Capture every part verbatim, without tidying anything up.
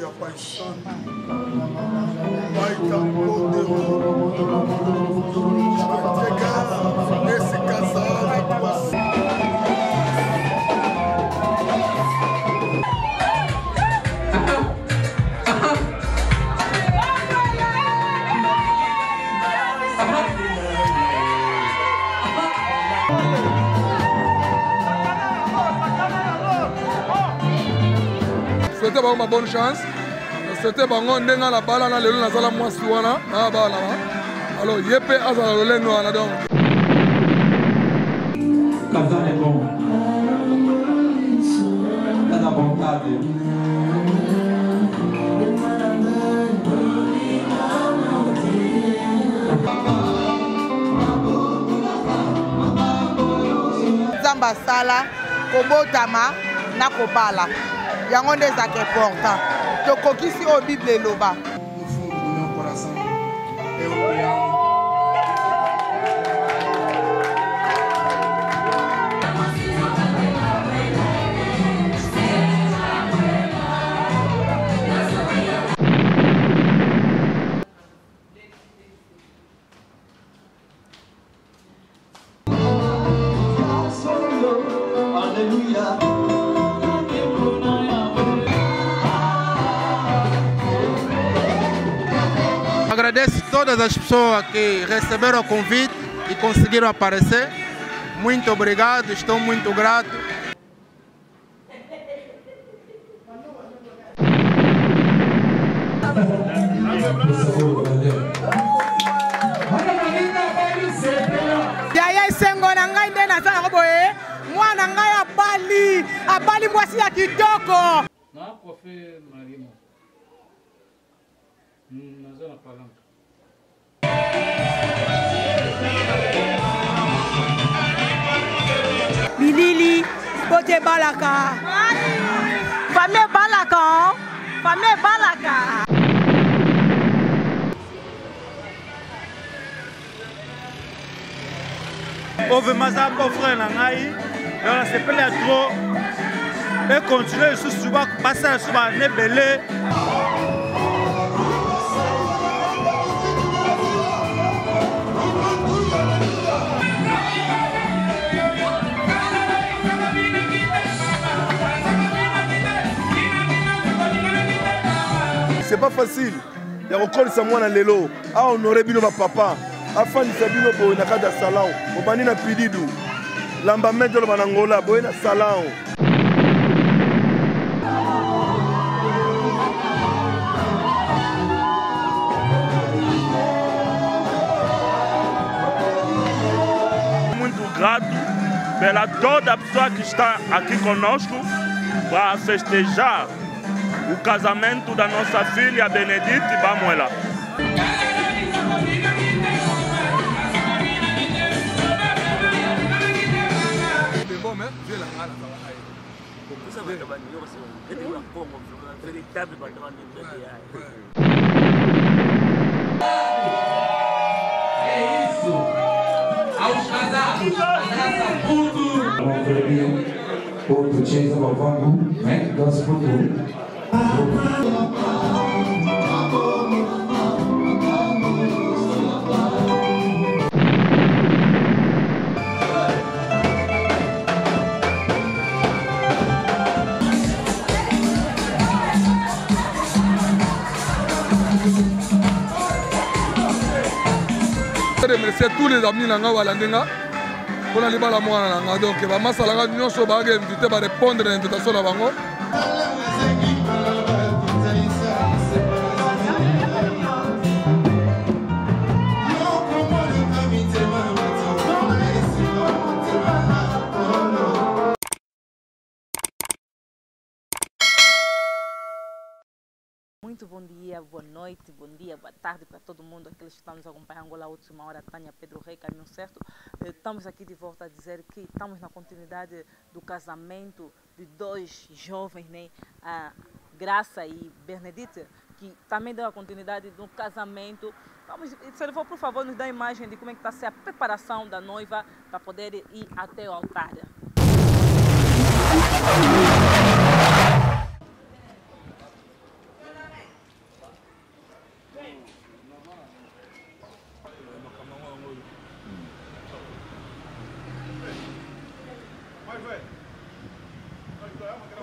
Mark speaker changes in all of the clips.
Speaker 1: paixão. Vai estar poderoso. Chegar nesse casal de atuação.
Speaker 2: Souhaitez une bonne chance. Souhaitez bango ndenga la bala na lelo na sala mwasi wana na bala. Alors yepe azala loleno wana donc.
Speaker 3: Casal é bom. Tá na vontade.
Speaker 4: Zamba sala kobotama na kobala. Yango nde ezaka important. Tokokisi o Bible eloba.
Speaker 1: No fundo do meu coração, eu te amo.
Speaker 5: Agradeço todas as pessoas que receberam o convite e conseguiram aparecer. Muito obrigado, estou muito grato.
Speaker 4: Yaya sengo na ngai nde nazala ko boye. Mwana ngai abali, abali mwasi ya kitoko.
Speaker 6: Na kofe marimo. Nazana palanka.
Speaker 4: Bilili, bote balaka. Famille balaka. Famille balaka.
Speaker 7: Ove mazamba frère na ngai, on s'appelle à trop et continuer sous suba passer suba nebele.
Speaker 1: C'est pas facile. Il y a encore ça moi dans l'élo. Ah honoré bino ma papa. Afin de sabino bo na kada salao. Obani na pididu. Lamba medlo banangola bo na salao.
Speaker 7: Muito grato pela toda a pessoa que está aqui conosco para festejar o casamento da nossa filha Benedite Bamuela.
Speaker 3: Outro dia do Bavango, né? Dança pro tudo.
Speaker 2: Je remercie tous les amis nanga balandenga pour la libala mwana nanga donc ba masalanga nyonso ba ga invité ba répondre à l'invitation na bango.
Speaker 8: Muito bom dia, boa noite, bom dia, boa tarde para todo mundo, aqueles que estão nos acompanhando lá, última hora, Tânia Pedro Rei, Caminho Certo. Estamos aqui de volta a dizer que estamos na continuidade do casamento de dois jovens, né? A Graça e Bernadette, que também deu a continuidade do casamento. Vamos, se ele for, por favor, nos dá a imagem de como é que está a ser a preparação da noiva para poder ir até o altar.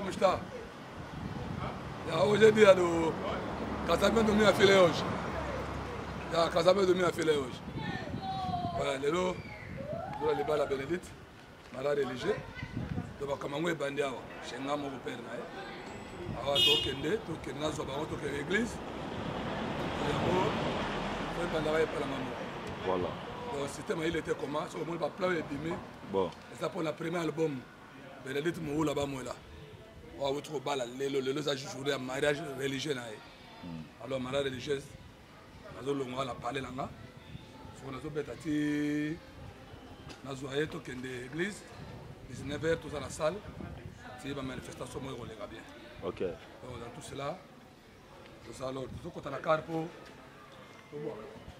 Speaker 2: como está? Já, hoje é dia do casamento da minha filha hoje. Já, casamento da minha filha hoje. Voilà, lelo, do Libala Benedite, mara religieux. Do bakamango ebandi awa, shenga moko père na ye. Awa tokende, tokende na zwa bango tokende église. Yango, faut ebandaka ye pala mamo.
Speaker 1: Voilà.
Speaker 2: Donc le système il était comment? Sur le monde va plein de bimé. Bon. Et ça pour la première album. Benedite Mou là-bas moi là. On va trouver bala lelo lelo ça joue un mariage religieux là. Alors mariage religieux. Nazo longa la parler là nga. Sur nazo betati nazo aye to kende église. dix-neuf heures tout ça la salle. C'est une manifestation moi on les bien. OK. Donc dans tout cela tout ça alors tout quand on a carte pour pour voir.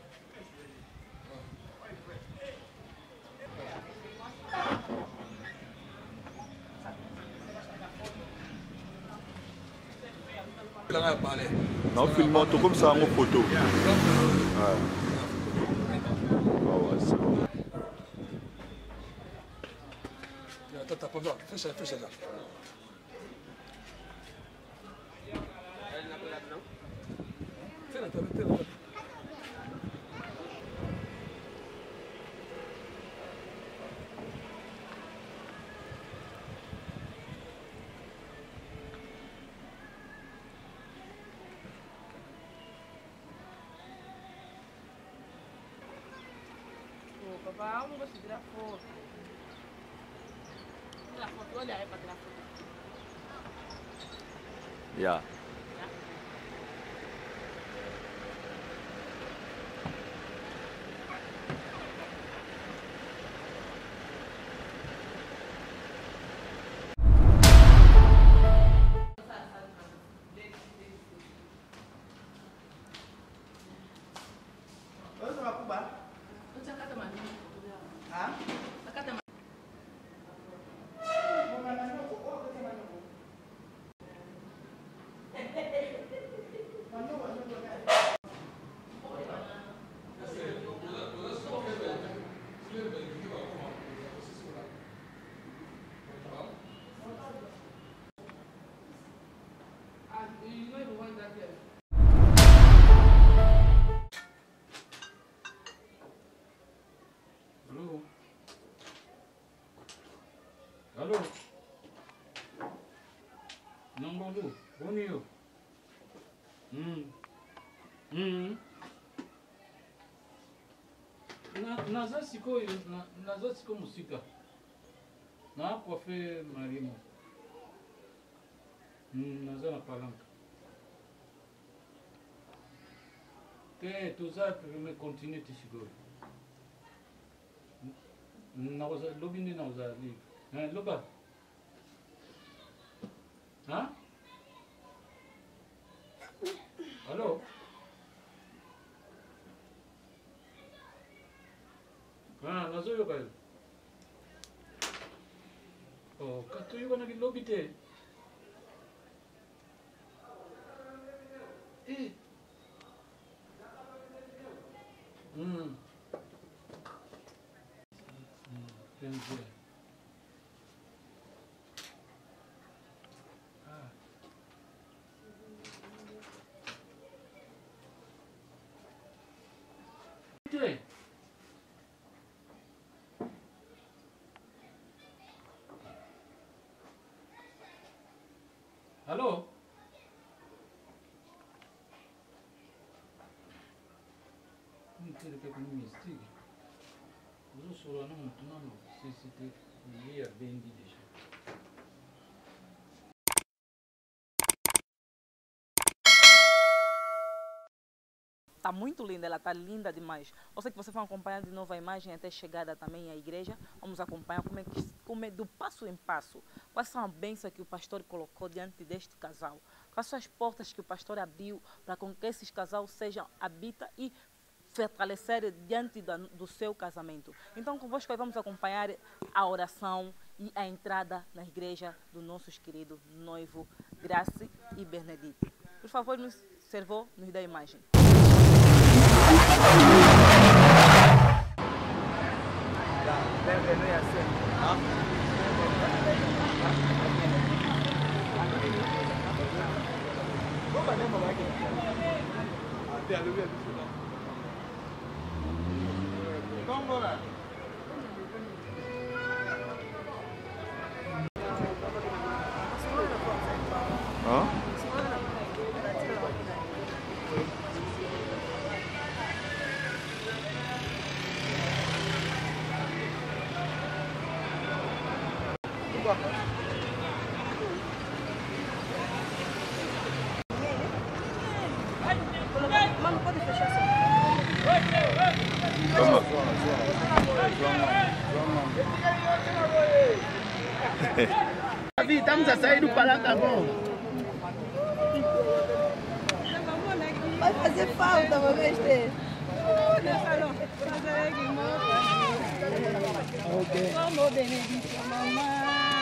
Speaker 1: Non, filmant tout comme ça en photo. Ouais. Oh, ouais, c'est bon.
Speaker 2: Attends, t'as pas besoin. Fais ça, fais ça. Fais la table, fais la table.
Speaker 9: Papa, não gosto de tirar foto. Tirar foto, olha aí para tirar foto.
Speaker 1: Yeah.
Speaker 6: Alô? Não, Balu, bonito. Hum. Hum. Naza siko, naza siko música. Na coiffé marimo. Hum, naza na palanca. Te, tu sabe que me continue te seguro. Na usa, lobby na usa livre. Hein, Loba? Hein? Allô? Ah, nazo yo kayo. Oh, katuyo ka naging lobby te. Eh. Hmm. Hmm, entendi. Alô? Não sei o que é que me instiga. Os outros não muito não sei se tem ia bem de deixar.
Speaker 8: Está muito linda, ela está linda demais. Eu sei que vocês vão acompanhar de novo a imagem até chegada também à igreja. Vamos acompanhar como é, que, como é do passo em passo. Quais são as bênçãos que o pastor colocou diante deste casal? Quais são as portas que o pastor abriu para com que esses casais sejam habita e fortalecer diante da, do seu casamento. Então, convosco aí vamos acompanhar a oração e a entrada na igreja do nosso querido noivo Grace e Benedite. Por favor, nos servou, nos dá a imagem.
Speaker 1: Hein?
Speaker 9: Mano, pode fechar assim.
Speaker 10: Davi, estamos a sair do palanque agora.
Speaker 9: Vai fazer falta, vou vestir.
Speaker 10: Ok.
Speaker 9: Vamos, Benedito, mamãe.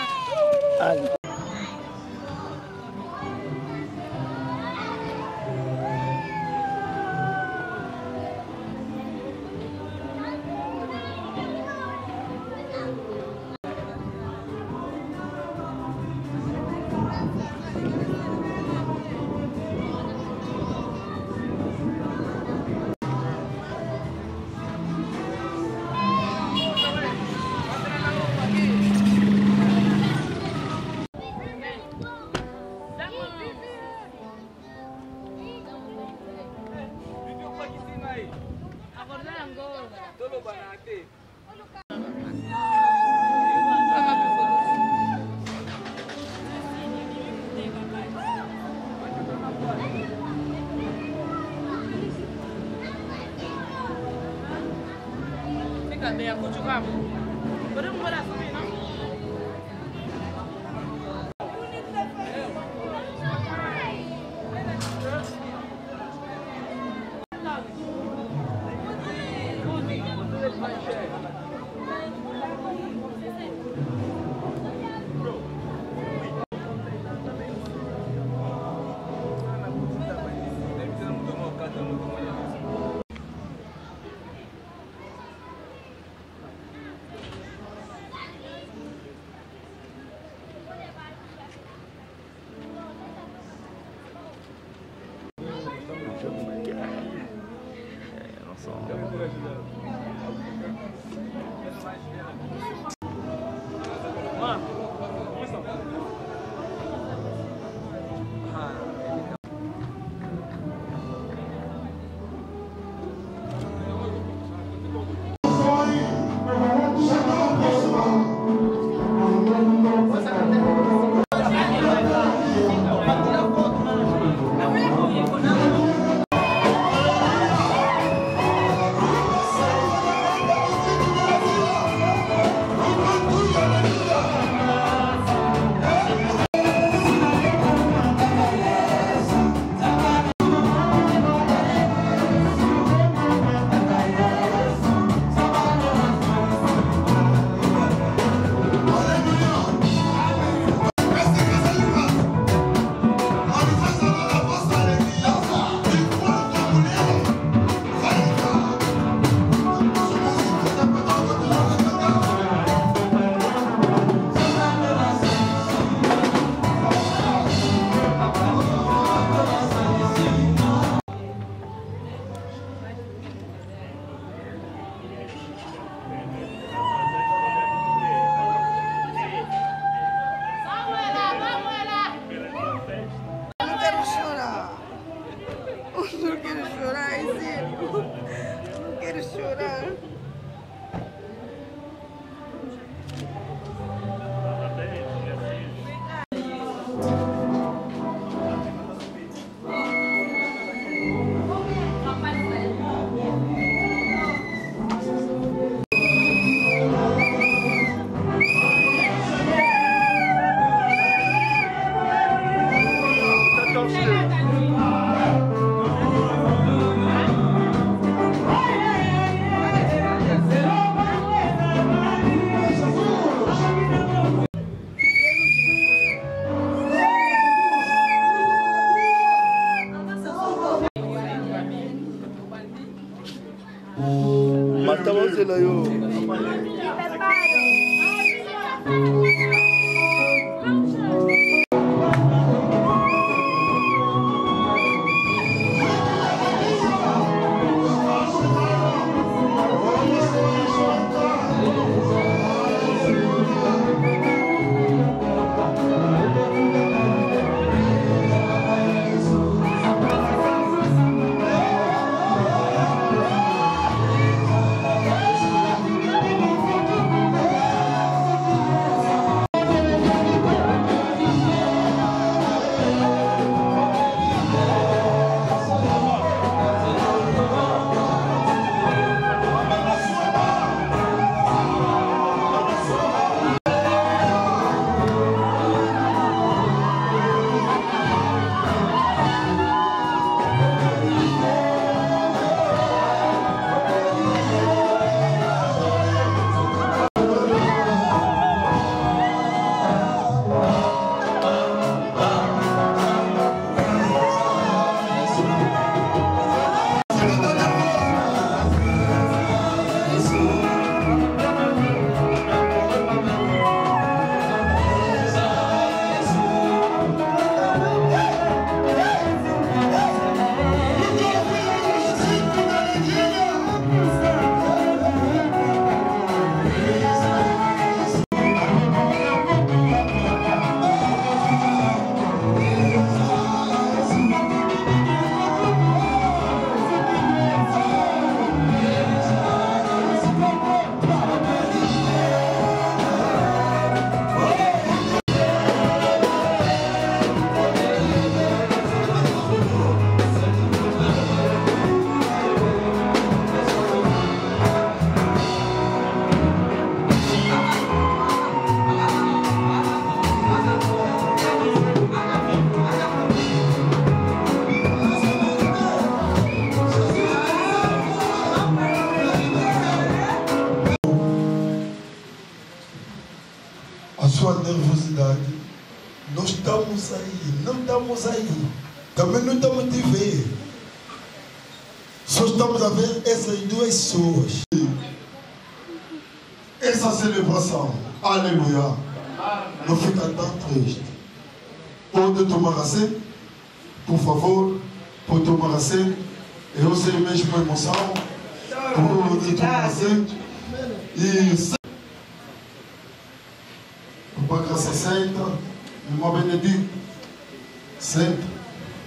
Speaker 9: Cadê a Portugal? Podemos morar assim, não?
Speaker 1: Matawazela yo.
Speaker 11: estamos aí, não estamos aí. Também não estamos de ver. Só estamos a ver essas duas pessoas. Essa celebração, aleluia, não fica tão triste. Pode tomar assim, por favor, pode tomar assim. Eu sei mesmo com emoção, pode tomar assim. E o Pai Graça senta, irmão Benedito, senta.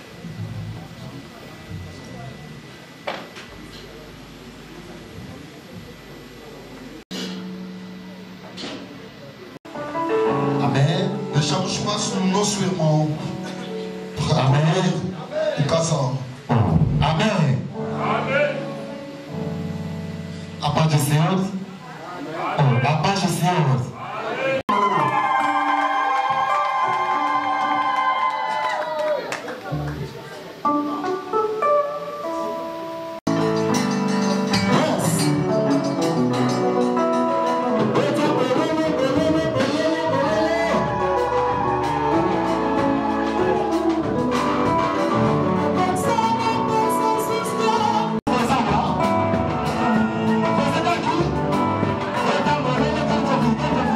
Speaker 11: Deixamos espaço no nosso irmão para Amém. O casal. Amém. Amém. A paz do Senhor. A paz do Senhor.
Speaker 12: Thank you.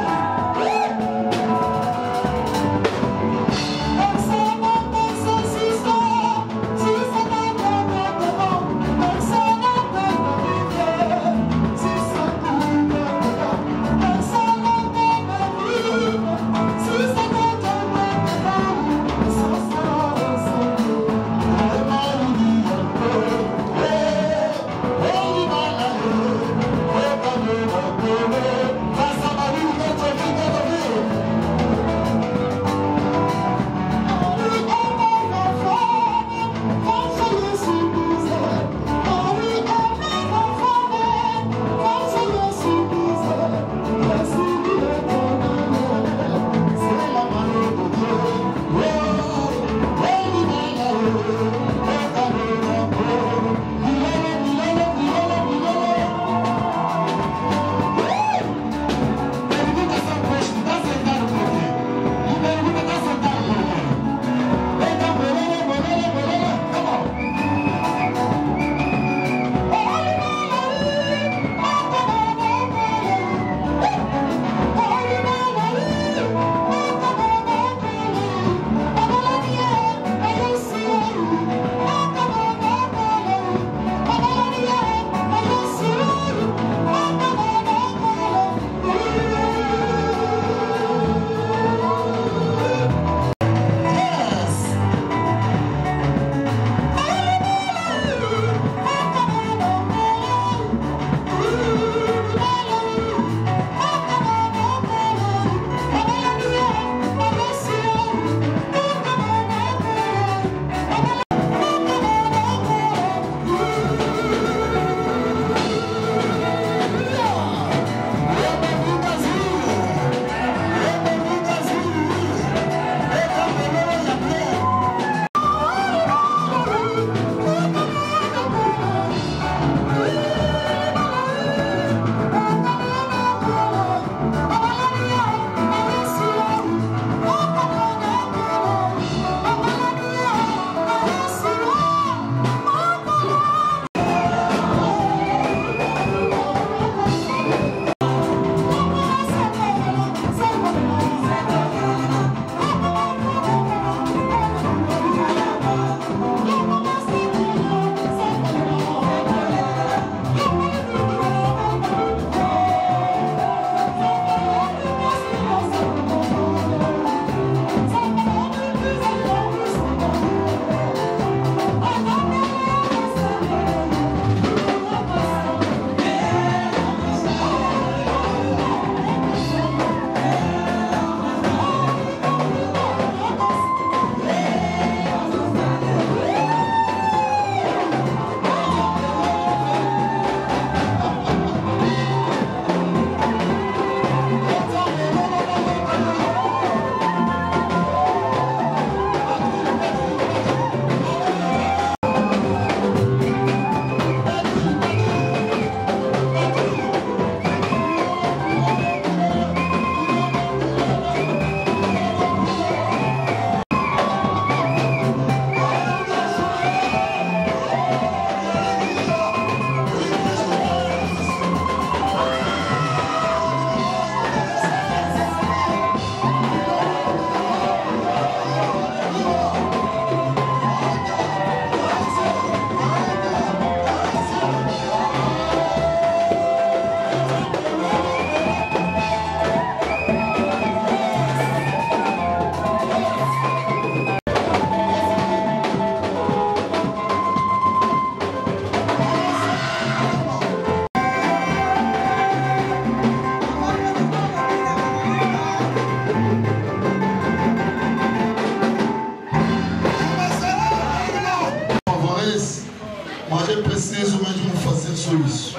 Speaker 11: só isso.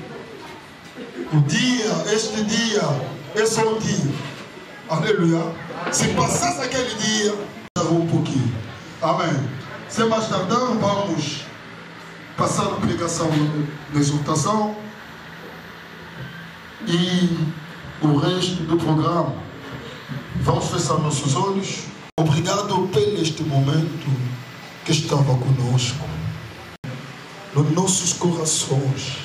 Speaker 11: O dia, este dia, é só um dia. Aleluia. Se passasse aquele dia, um pouquinho. Amém. Sem mais tardar, vamos passar a pregação da exortação e o resto do programa. Vamos fechar nossos olhos. Obrigado por este momento que estava conosco, nos nossos corações.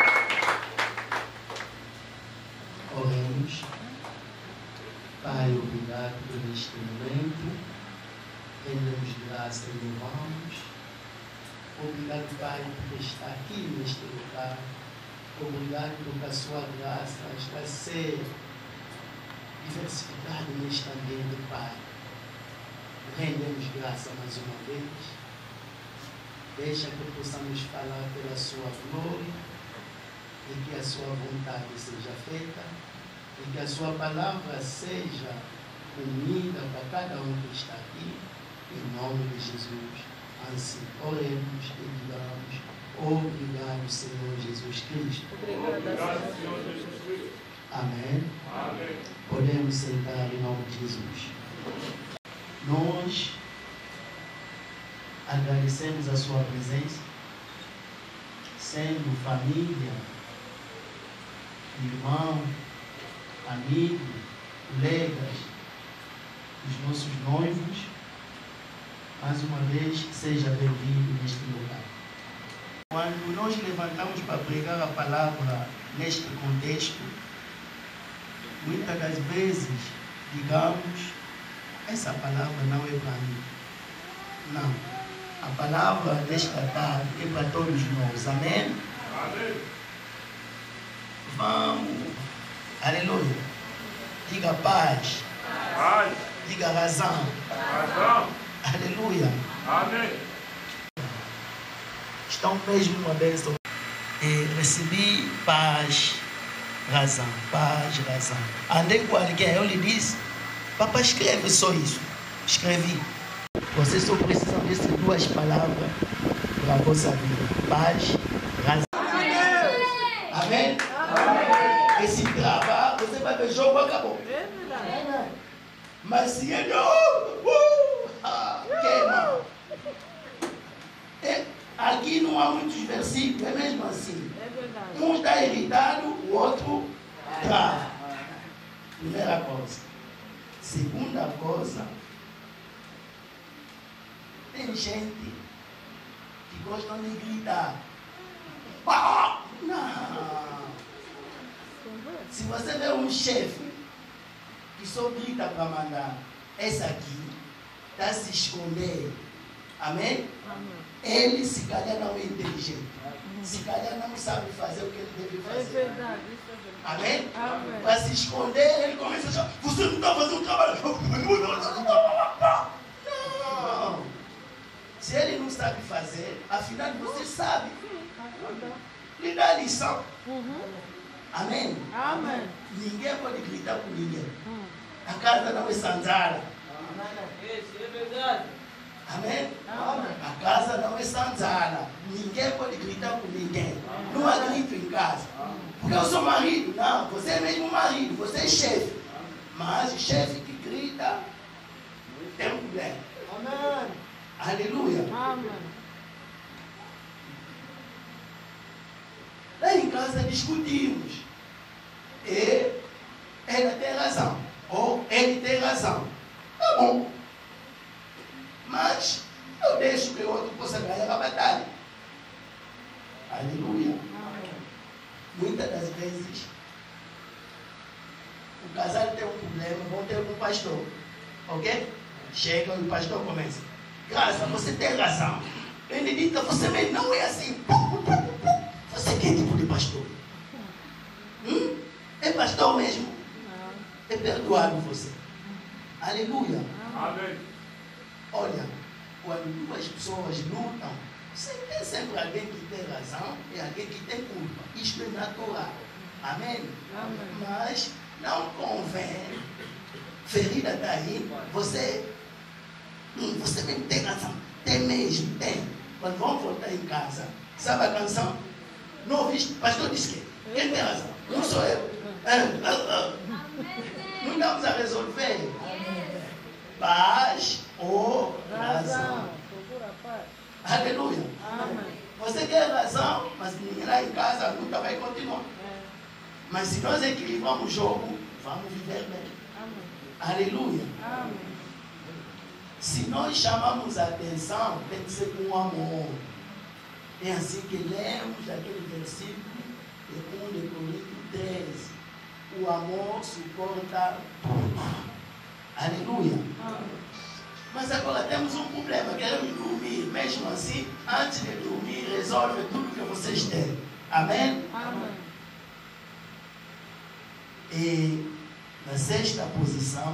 Speaker 10: Oremos. Pai, obrigado por este momento. Rendemos graça e louvamos. Obrigado, Pai, por estar aqui neste lugar. Obrigado porque a sua graça está a ser diversificada neste ambiente, Pai. Rendemos graça mais uma vez. Deixa que possamos falar pela sua glória e que a sua vontade seja feita e que a sua palavra seja unida para cada um que está aqui, em nome de Jesus. Assim, oremos e digamos: obrigado, Senhor Jesus Cristo.
Speaker 9: Obrigado, Senhor Jesus Cristo.
Speaker 10: Amém.
Speaker 9: Amém.
Speaker 10: Podemos sentar em nome de Jesus. Nós agradecemos a sua presença, sendo família, irmão, amigo, colegas, os nossos noivos. Mais uma vez, seja bem-vindo neste lugar. Quando nós levantamos para pregar a palavra neste contexto, muitas das vezes, digamos, essa palavra não é para mim. Não. A palavra desta tarde é para todos nós. Amém?
Speaker 9: Amém.
Speaker 10: Vamos. Aleluia. Diga paz.
Speaker 9: Paz.
Speaker 10: Diga razão.
Speaker 9: Razão.
Speaker 10: Aleluia.
Speaker 9: Amém.
Speaker 10: Estão mesmo uma bênção. E recebi paz, razão. Paz, razão. Andei com alguém, eu lhe disse: papai, escreve só isso. Escrevi. Vocês só precisam dessas duas palavras para a vossa vida. Paz, razão. Amém? Amém. Esse trabalho, você vai ver, jogo acabou. É verdade. Mas se ele uh, uh, ah, queima. É, aqui não há muitos versículos, é mesmo assim.
Speaker 9: É verdade.
Speaker 10: Um está irritado, o outro trava. Primeira coisa. Segunda coisa, tem gente que gosta de gritar. Não. Se você vê um chefe que só grita para mandar, esse aqui está se esconder. Amém? Amém? Ele se calhar não é inteligente. Se calhar não sabe fazer o que ele deve fazer.
Speaker 9: É verdade, isso é verdade.
Speaker 10: Amém?
Speaker 9: Amém.
Speaker 10: Para se esconder, ele começa a achar: você não está fazendo o trabalho. Não. Se ele não sabe fazer, afinal você sabe. Lhe dá a lição.
Speaker 9: Uhum.
Speaker 10: Amém?
Speaker 9: Amém.
Speaker 10: Ninguém pode gritar com ninguém.
Speaker 9: Uhum.
Speaker 10: A casa não é sanzara.
Speaker 9: Isso é verdade.
Speaker 10: Amém?
Speaker 9: Amém.
Speaker 10: A casa não é sanzara. Ninguém pode gritar com ninguém. Não há grito em casa. Porque eu sou marido. Não, você é mesmo marido. Você é chefe. Mas o chefe que grita tem um problema.
Speaker 9: Amém.
Speaker 10: Aleluia.
Speaker 9: Amém.
Speaker 10: Lá em casa discutimos. E ela tem razão. Ou ele tem razão. Tá bom. Mas eu deixo que o outro possa ganhar a batalha. Aleluia. Amém. Muitas das vezes o casal tem um problema, vão ter um pastor. Ok? Chega e o pastor começa: Graça, você tem razão. Benedita, você mesmo não é assim. Você que é tipo de pastor? Hum? É pastor mesmo? É perdoado você. Aleluia.
Speaker 9: Amém.
Speaker 10: Olha, quando duas pessoas lutam, sempre tem sempre alguém que tem razão e alguém que tem culpa. Isto é natural. Amém?
Speaker 9: Amém.
Speaker 10: Mas não convém. Ferida está aí. Você, hum, você mesmo tem razão. Tem mesmo, tem. Quando vão voltar em casa, sabe a canção? Não ouviste? O pastor disse que quem tem razão? Não sou eu. Não estamos a resolver. Paz ou razão? Aleluia. Você quer razão, mas lá em casa a luta vai continuar. Mas se nós equilibrarmos o jogo, vamos viver bem. Aleluia. Se nós chamamos a atenção, tem que ser com amor. É assim que lemos aquele versículo de primeira de Coríntios treze. O amor suporta tudo. Aleluia. Mas agora temos um problema, queremos dormir. Mesmo assim, antes de dormir, resolve tudo que vocês têm. Amém? Amém. E na sexta posição,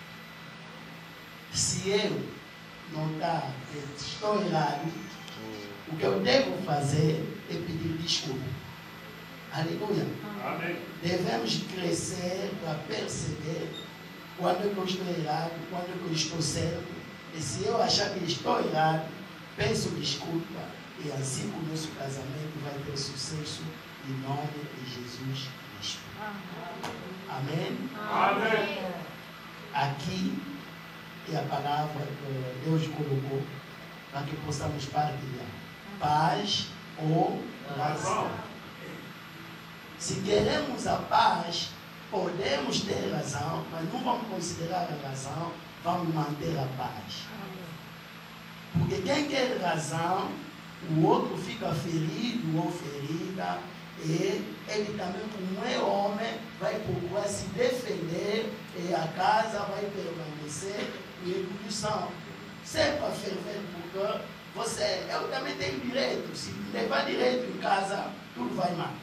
Speaker 10: se eu notar que estou errado, o que eu devo fazer é pedir desculpa. Aleluia. Amém. Devemos crescer para perceber quando eu estou errado, quando eu estou certo. E se eu achar que estou errado, peço desculpa. E assim o nosso casamento vai ter sucesso em nome de Jesus Cristo. Amém? Amém. Aqui é a palavra que Deus colocou para que possamos partilhar. Paz ou razão. Se queremos a paz, podemos ter razão, mas não vamos considerar a razão, vamos manter a paz. Porque quem quer razão, o outro fica ferido ou ferida, e ele também, como é homem, vai procurar se defender, e a casa vai permanecer em ebulição. Sempre a ferver, porque você, eu também tenho direito, se levar direito em casa, tudo vai mal.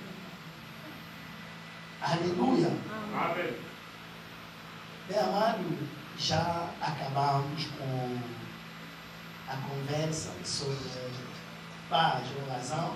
Speaker 10: Aleluia. Amém. Bem amado, já acabamos com a conversa sobre paz ou razão.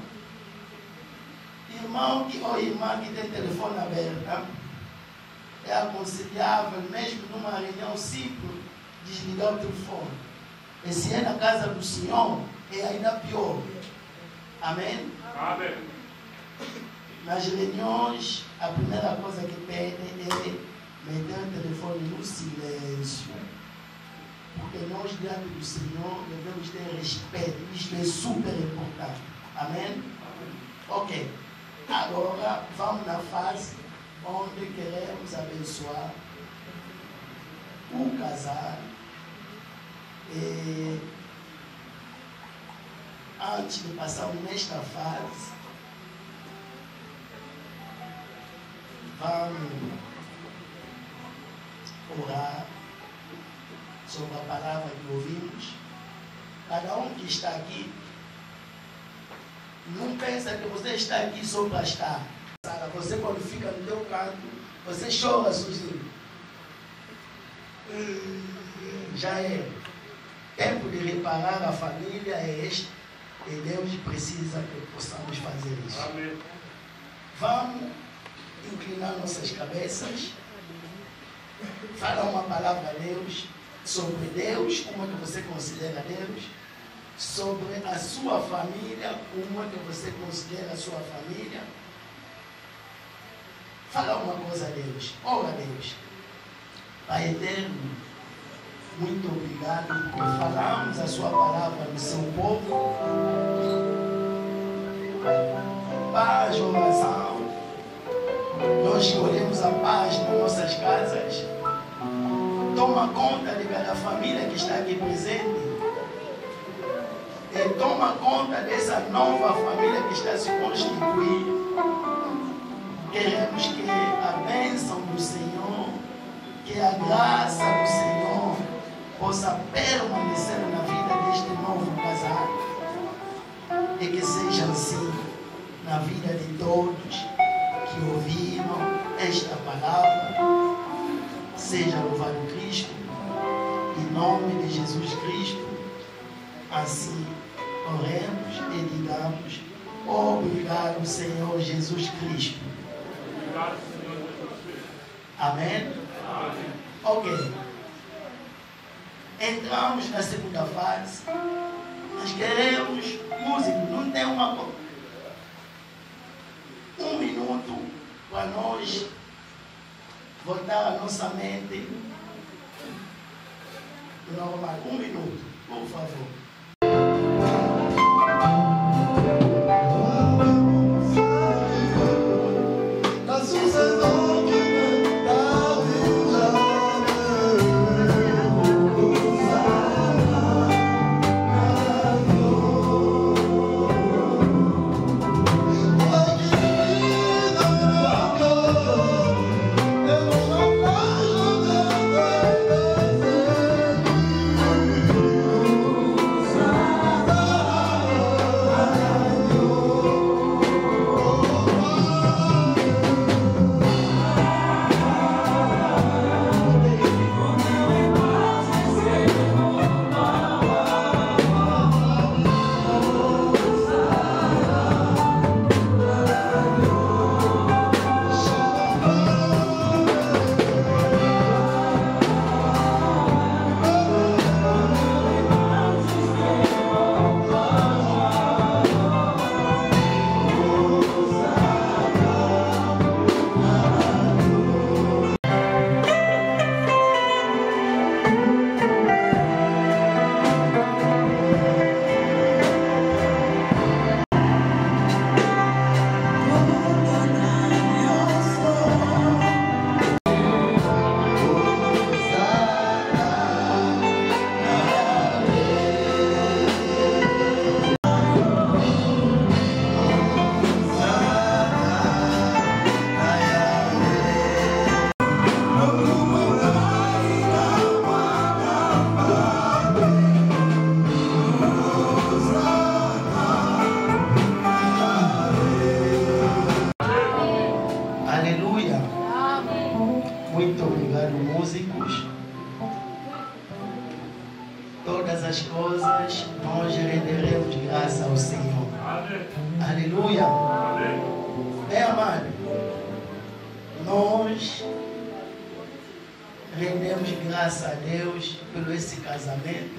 Speaker 10: Irmão que, ou irmã que tem telefone aberto, é aconselhável, mesmo numa reunião simples, desligar o telefone. E se é na casa do Senhor, é ainda pior. Amém? Amém. Nas reuniões, a primeira coisa que pedem é meter o telefone no silêncio. Porque nós, diante do Senhor, devemos ter respeito. Isto é super importante. Amém? Ok. Agora, vamos na fase onde queremos abençoar o casal. E antes de passarmos nesta fase, vamos orar sobre a palavra que ouvimos. Cada um que está aqui, não pensa que você está aqui só para estar. Você, quando fica no teu canto, você chora sozinho. Já é. Tempo de reparar a família é este. E Deus precisa que possamos fazer isso. Amém. Vamos inclinar nossas cabeças. Fala uma palavra a Deus sobre Deus, como é que você considera Deus, sobre a sua família, como é que você considera a sua família. Fala uma coisa a Deus, ora a Deus. Pai eterno, muito obrigado porque falamos a sua palavra no seu povo. Paz ou razão, nós escolhemos a paz nas nossas casas. Toma conta de cada família que está aqui presente. E toma conta dessa nova família que está se constituindo. Queremos que a bênção do Senhor, que a graça do Senhor possa permanecer na vida deste novo casal. E que seja assim na vida de todos que ouviram esta palavra. Seja louvado Cristo, em nome de Jesus Cristo. Assim oremos e digamos: obrigado, Senhor Jesus Cristo. Obrigado, Senhor Jesus Cristo. Amém? Amém. Ok. Entramos na segunda fase. Nós queremos música, não tem uma coisa. um minuto para nós voltar a nossa mente normal. Um minuto, por favor. Muito obrigado, músicos. Todas as coisas nós renderemos graça ao Senhor. Amém. Aleluia. Amém. Bem amado, nós rendemos graça a Deus pelo esse casamento,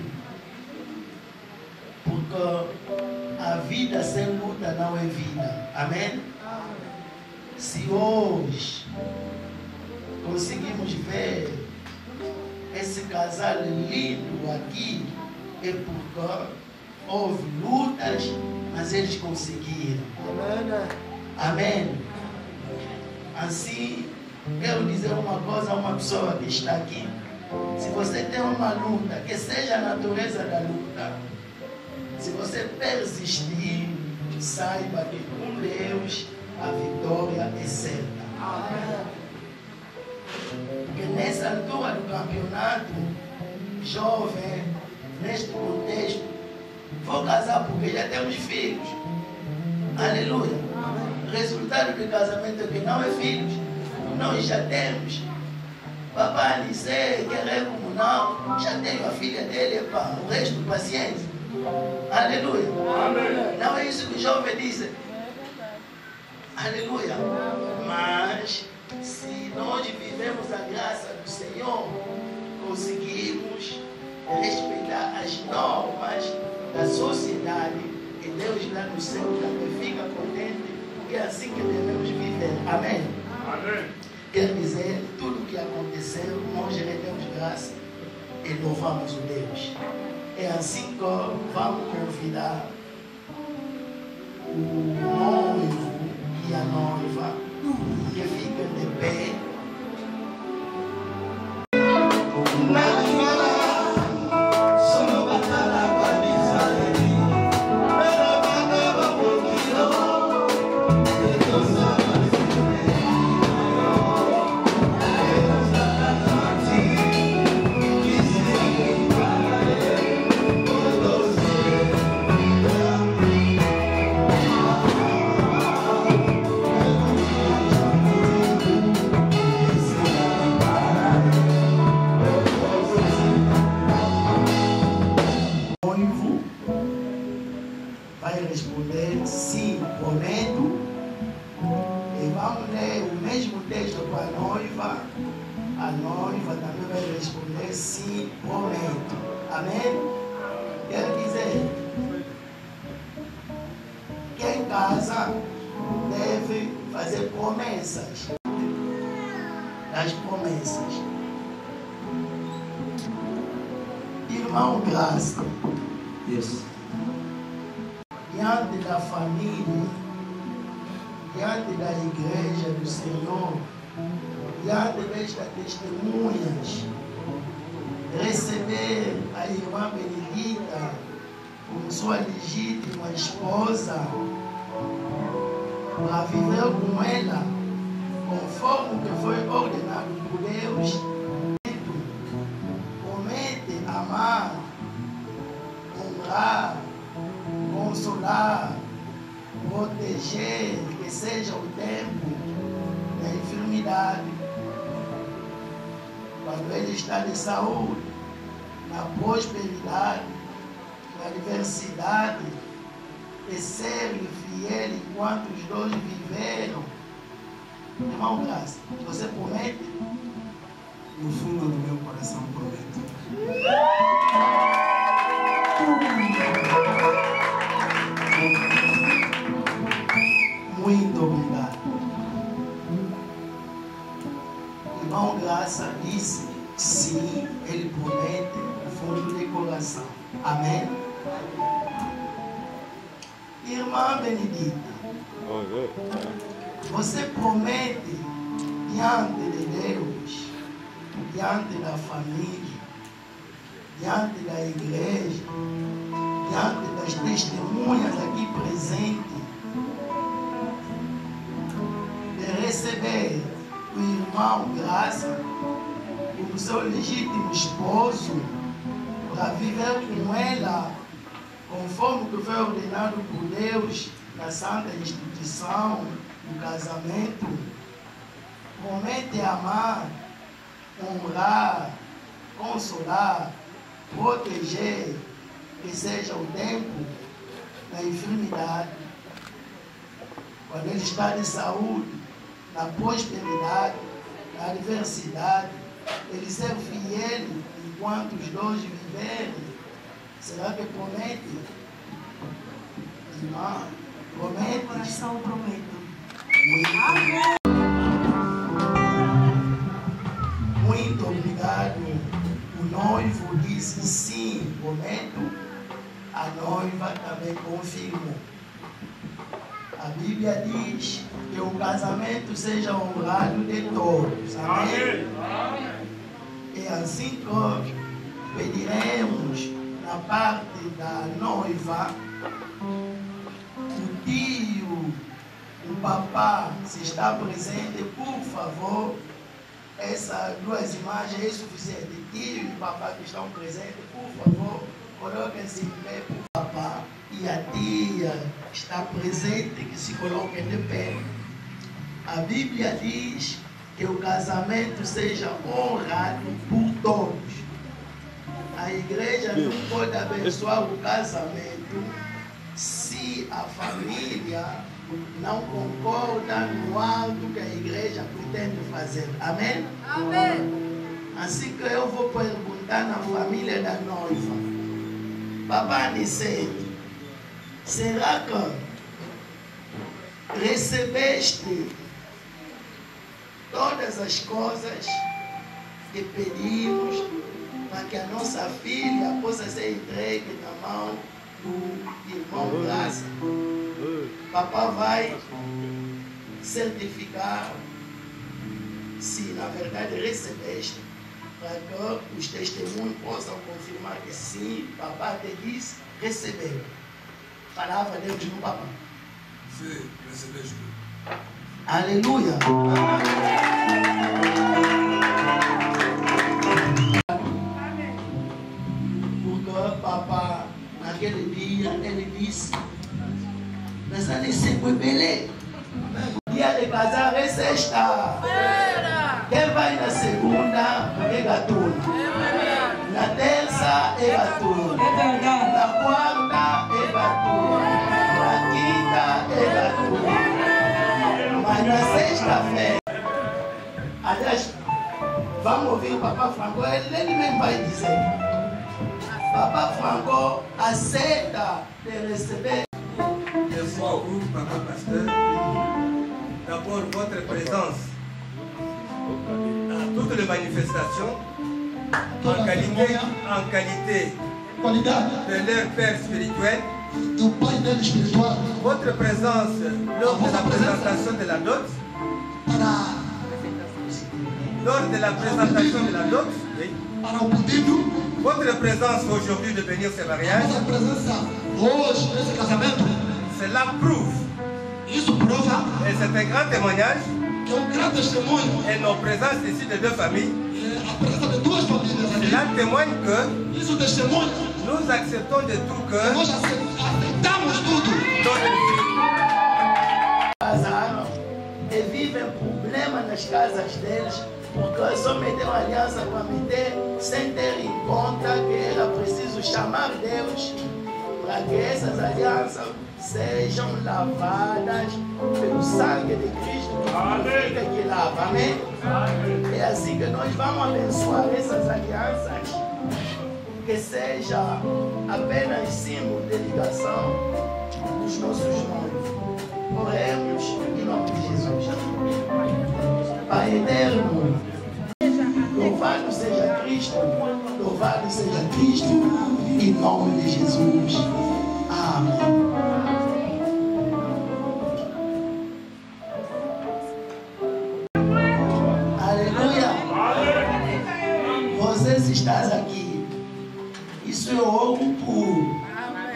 Speaker 10: porque a vida sem luta não é vida. Amém? Se hoje conseguimos ver esse casal lindo aqui, é porque houve lutas, mas eles conseguiram. Amém. Amém. Assim, quero dizer uma coisa a uma pessoa que está aqui. Se você tem uma luta, que seja a natureza da luta, se você persistir, saiba que com Deus a vitória é certa. Amém. Porque nessa altura do campeonato, jovem, neste contexto, vou casar porque já temos filhos. Aleluia. Resultado do casamento é que não é filhos, nós já temos. Papai disse, querer como não, já tenho a filha dele, epa, o resto paciência. Aleluia. Amém. Não é isso que o jovem diz. Aleluia. Mas se nós vivemos a graça do Senhor, conseguimos respeitar as normas da sociedade, e Deus lá no céu também fica contente, porque é assim que devemos viver. Amém? Amém. Quer dizer, tudo o que aconteceu, nós rendemos graça e louvamos o Deus. É assim que vamos convidar o noivo e a noiva que fiquem de pé. fazer promessas. Das promessas. Irmão Graça.
Speaker 3: Yes.
Speaker 10: Diante da família, diante da igreja do Senhor, diante destas testemunhas, receber a irmã Benedita como sua legítima esposa, para viver com ela, conforme o que foi ordenado por Deus, promete amar, honrar, consolar, proteger, que seja o tempo da enfermidade, quando ele está de saúde, na prosperidade, na diversidade, e ser-lhe fiel enquanto os dois viveram. Irmão Graça, você promete?
Speaker 3: No fundo do meu coração prometo.
Speaker 10: Muito obrigado. Irmão Graça disse sim, ele promete no fundo do coração. Amém? Irmã Benedita, você promete diante de Deus, diante da família, diante da igreja, diante das testemunhas aqui presentes, de receber o irmão Graça como seu legítimo esposo, para viver com ela conforme o que foi ordenado por Deus na santa instituição do casamento. Promete amar, honrar, consolar, proteger, que seja o tempo da enfermidade, quando ele está de saúde, na prosperidade, na adversidade, ele ser fiel enquanto os dois viverem. Será que promete? Irmã, promete?
Speaker 12: Coração prometo.
Speaker 10: Muito, muito obrigado. O noivo disse sim, prometo. A noiva também confirmou. A Bíblia diz que o casamento seja honrado de todos. Amém? Amém. E assim que pediremos na parte da noiva, o tio, o papá, se está presente, por favor, essas duas imagens é suficiente. Tio e papá que estão presentes, por favor, coloquem-se em pé, por papá. E a tia está presente, que se coloquem de pé. A Bíblia diz que o casamento seja honrado por todos. A igreja não pode abençoar o casamento se a família não concorda no alto que a igreja pretende fazer. Amém?
Speaker 12: Amém.
Speaker 10: Assim que eu vou perguntar na família da noiva, Papai Nicete, será que recebeste todas as coisas que pedimos para que a nossa filha possa ser entregue na mão do irmão Graça? Papai vai certificar se na verdade recebeste, para que os testemunhos possam confirmar que sim, papai te disse, recebeu. Palavra de Deus no papai.
Speaker 2: Sim, recebeste.
Speaker 10: Aleluia. Porque papai, naquele dia, ele disse, mas ali se foi beleza. Dia de casar é sexta. Quem vai na segunda é gatuna. Na terça é gatuna. Na quarta é gatuna. Na quinta é gatuna. Mas na sexta-feira, aliás, vamos ouvir o Papai Franco, ele, ele mesmo vai dizer. Papai Franco aceita de receber.
Speaker 13: Eu sou o grupo Papai Pastor. présence à toutes les manifestations en qualité, en qualité de leur père spirituel. Votre présence lors de la présentation de la dot, lors de la présentation de la dot, oui. Votre présence aujourd'hui de bénir ce mariage, cela prouve, et c'est un grand témoignage, et nos présences ici de deux familles, cela témoigne que nous acceptons de tout cœur
Speaker 10: e vivem problemas nas casas deles porque só meteram aliança para meter sem ter em conta que era preciso chamar Deus para que essas alianças sejam lavadas pelo sangue de Cristo que, que lava, amém? É assim que nós vamos abençoar essas alianças, que seja apenas símbolo de ligação dos nossos noivos. Oremos em nome de Jesus. Pai eterno, louvado seja Cristo, louvado seja Cristo, em nome de Jesus. Amém. Aleluia. Vocês estão aqui. Isso é ouro puro.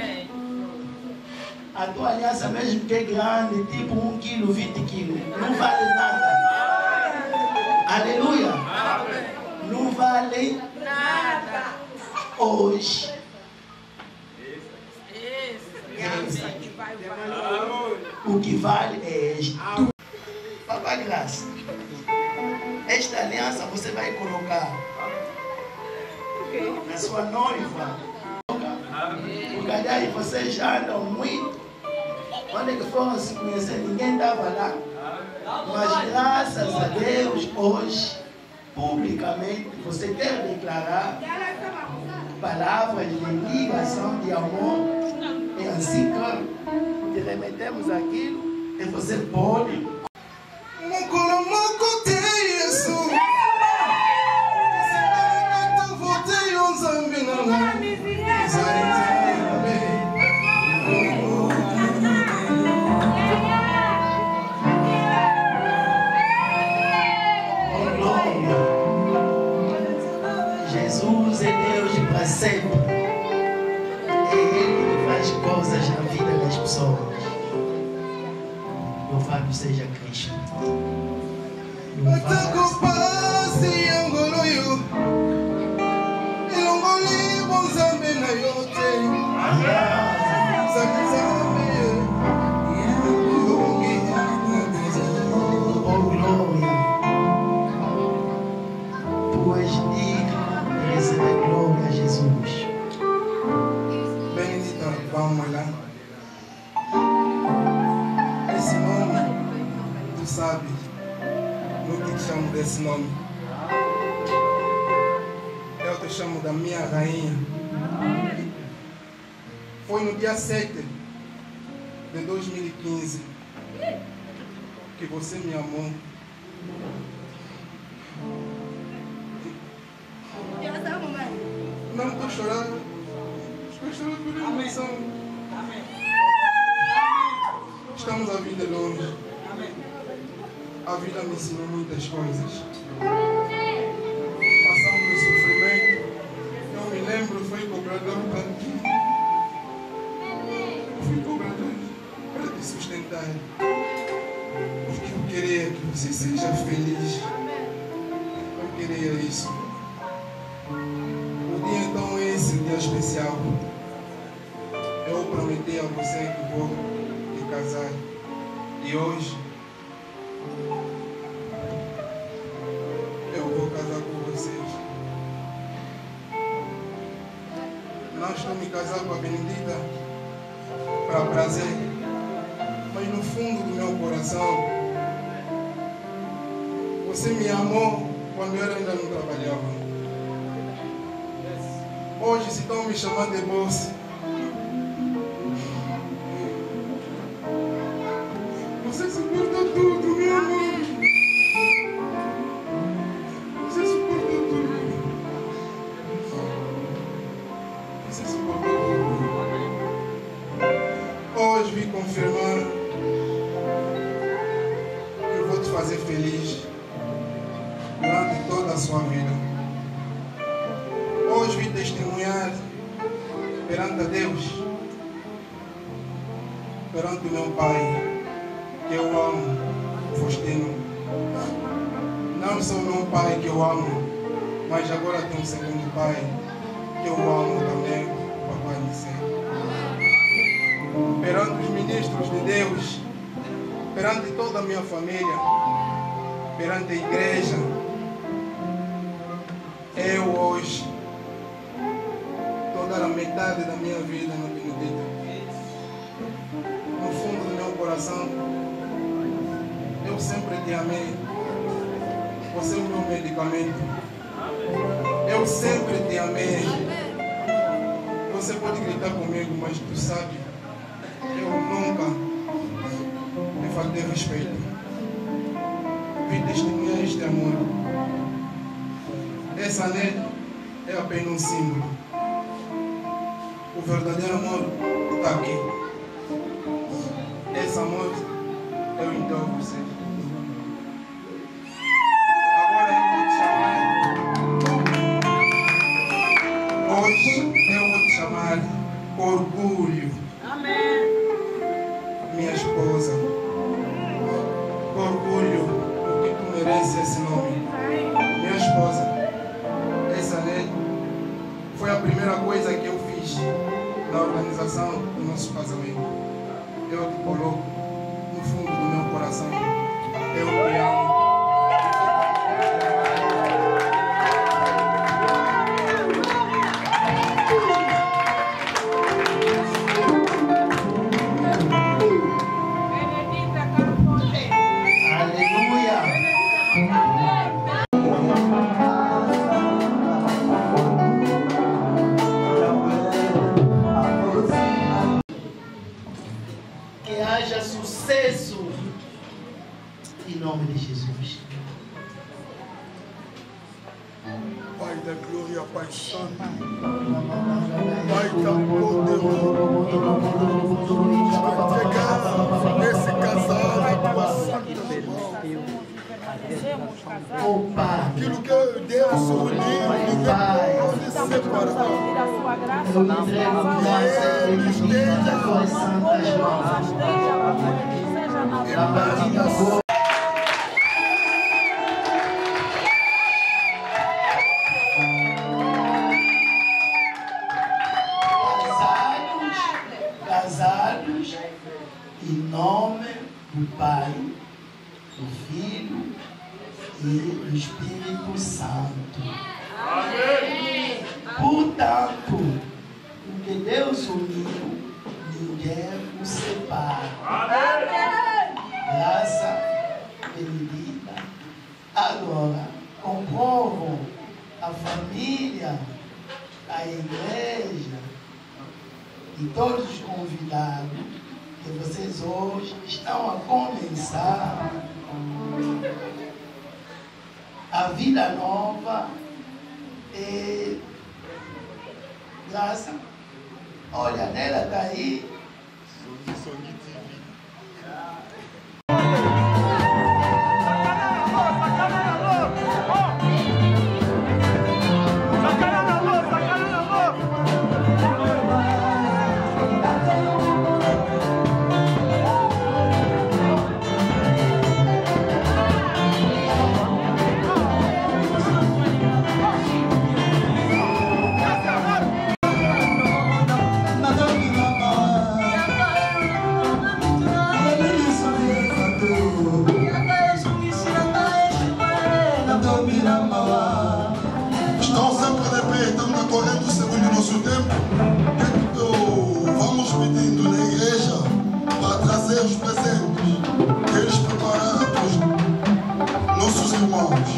Speaker 10: A tua aliança, mesmo que é grande, tipo um quilo, vinte quilos, não vale nada. Aleluia. Não vale nada. Hoje. O que vale é isto. Papai Graça, esta aliança você vai colocar na sua noiva. Porque aliás vocês andam muito. Quando é que foram se conhecer, ninguém estava lá. Mas graças a Deus, hoje, publicamente, você quer declarar palavras de ligação, de amor. E assim que te remetemos aquilo, e você pode. Jesus é Deus para sempre. É Ele que faz coisas na vida das pessoas. Louvado seja Cristo.
Speaker 5: Sabe, nunca te chamo desse nome. Eu te chamo da minha rainha. Foi no dia sete de dois mil e quinze que você me amou. Não estou chorando. Estou chorando por emoção. Estamos a vir de longe. A vida me ensinou muitas coisas. Passamos o sofrimento. Eu me lembro, fui cobrador cantinho. Fui cobrador para te sustentar. Porque eu queria que você seja feliz. Eu queria isso. O dia então é esse dia especial. Eu prometi a você que vou te casar. E hoje eu vou casar com vocês. Não estou me casando com a Benedita para prazer, mas no fundo do meu coração, você me amou quando eu ainda não trabalhava. Hoje, se estão me chamando de moça, você suporta tudo, meu amor. feliz durante toda a sua vida. Hoje vim testemunhar perante a Deus, perante o meu pai, que eu amo, Faustino. Não só o meu pai que eu amo, mas agora tem um segundo pai que eu amo também, o Papai do Céu. Perante os ministros de Deus, perante toda a minha família, perante a igreja, eu hoje estou dando a metade da minha vida no Benedito. No fundo do meu coração, eu sempre te amei. Você é o meu medicamento. Eu sempre te amei. Você pode gritar comigo, mas tu sabe, eu nunca me faltei respeito. Vim testemunhar este amor. Esse anel é apenas um símbolo. O verdadeiro amor está aqui. Esse amor eu então a você. Agora eu vou te chamar. Hoje eu vou te chamar Orgulho.
Speaker 9: Amém.
Speaker 5: Minha esposa. Orgulho, porque tu mereces esse nome. Minha esposa. Esse anel foi a primeira coisa que eu fiz na organização do nosso casamento. Eu te coloco no fundo do meu coração. Eu te amo.
Speaker 10: Que haja sucesso em nome de Jesus.
Speaker 1: Pai da glória, Pai Santo, Pai da poderoso, chegar nesse casal na tua santa mão. Aquilo que Deus uniu, ninguém pode separar.
Speaker 10: Eu entrego
Speaker 1: Que Ele esteja
Speaker 10: nas tuas santas mãos.
Speaker 1: e basta.
Speaker 10: Casados em nome do Pai, do Filho e do Espírito Santo. Amém. Portanto, o que Deus uniu, ninguém o separa. Amém. Graça bendita. Agora, comprovam a família, a igreja e todos os convidados que vocês hoje estão a começar a vida nova e graça. Olha, nela está aí.
Speaker 11: Estão sempre de pé, estamos correndo segundo o nosso tempo. Então, vamos pedindo na igreja para trazer os presentes que eles prepararam para os nossos irmãos.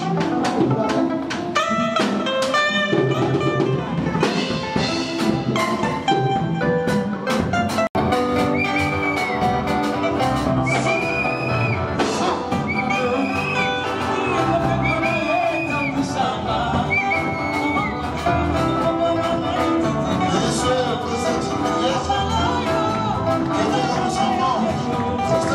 Speaker 11: Isso é o presente de igreja. Que tenhamos irmãos.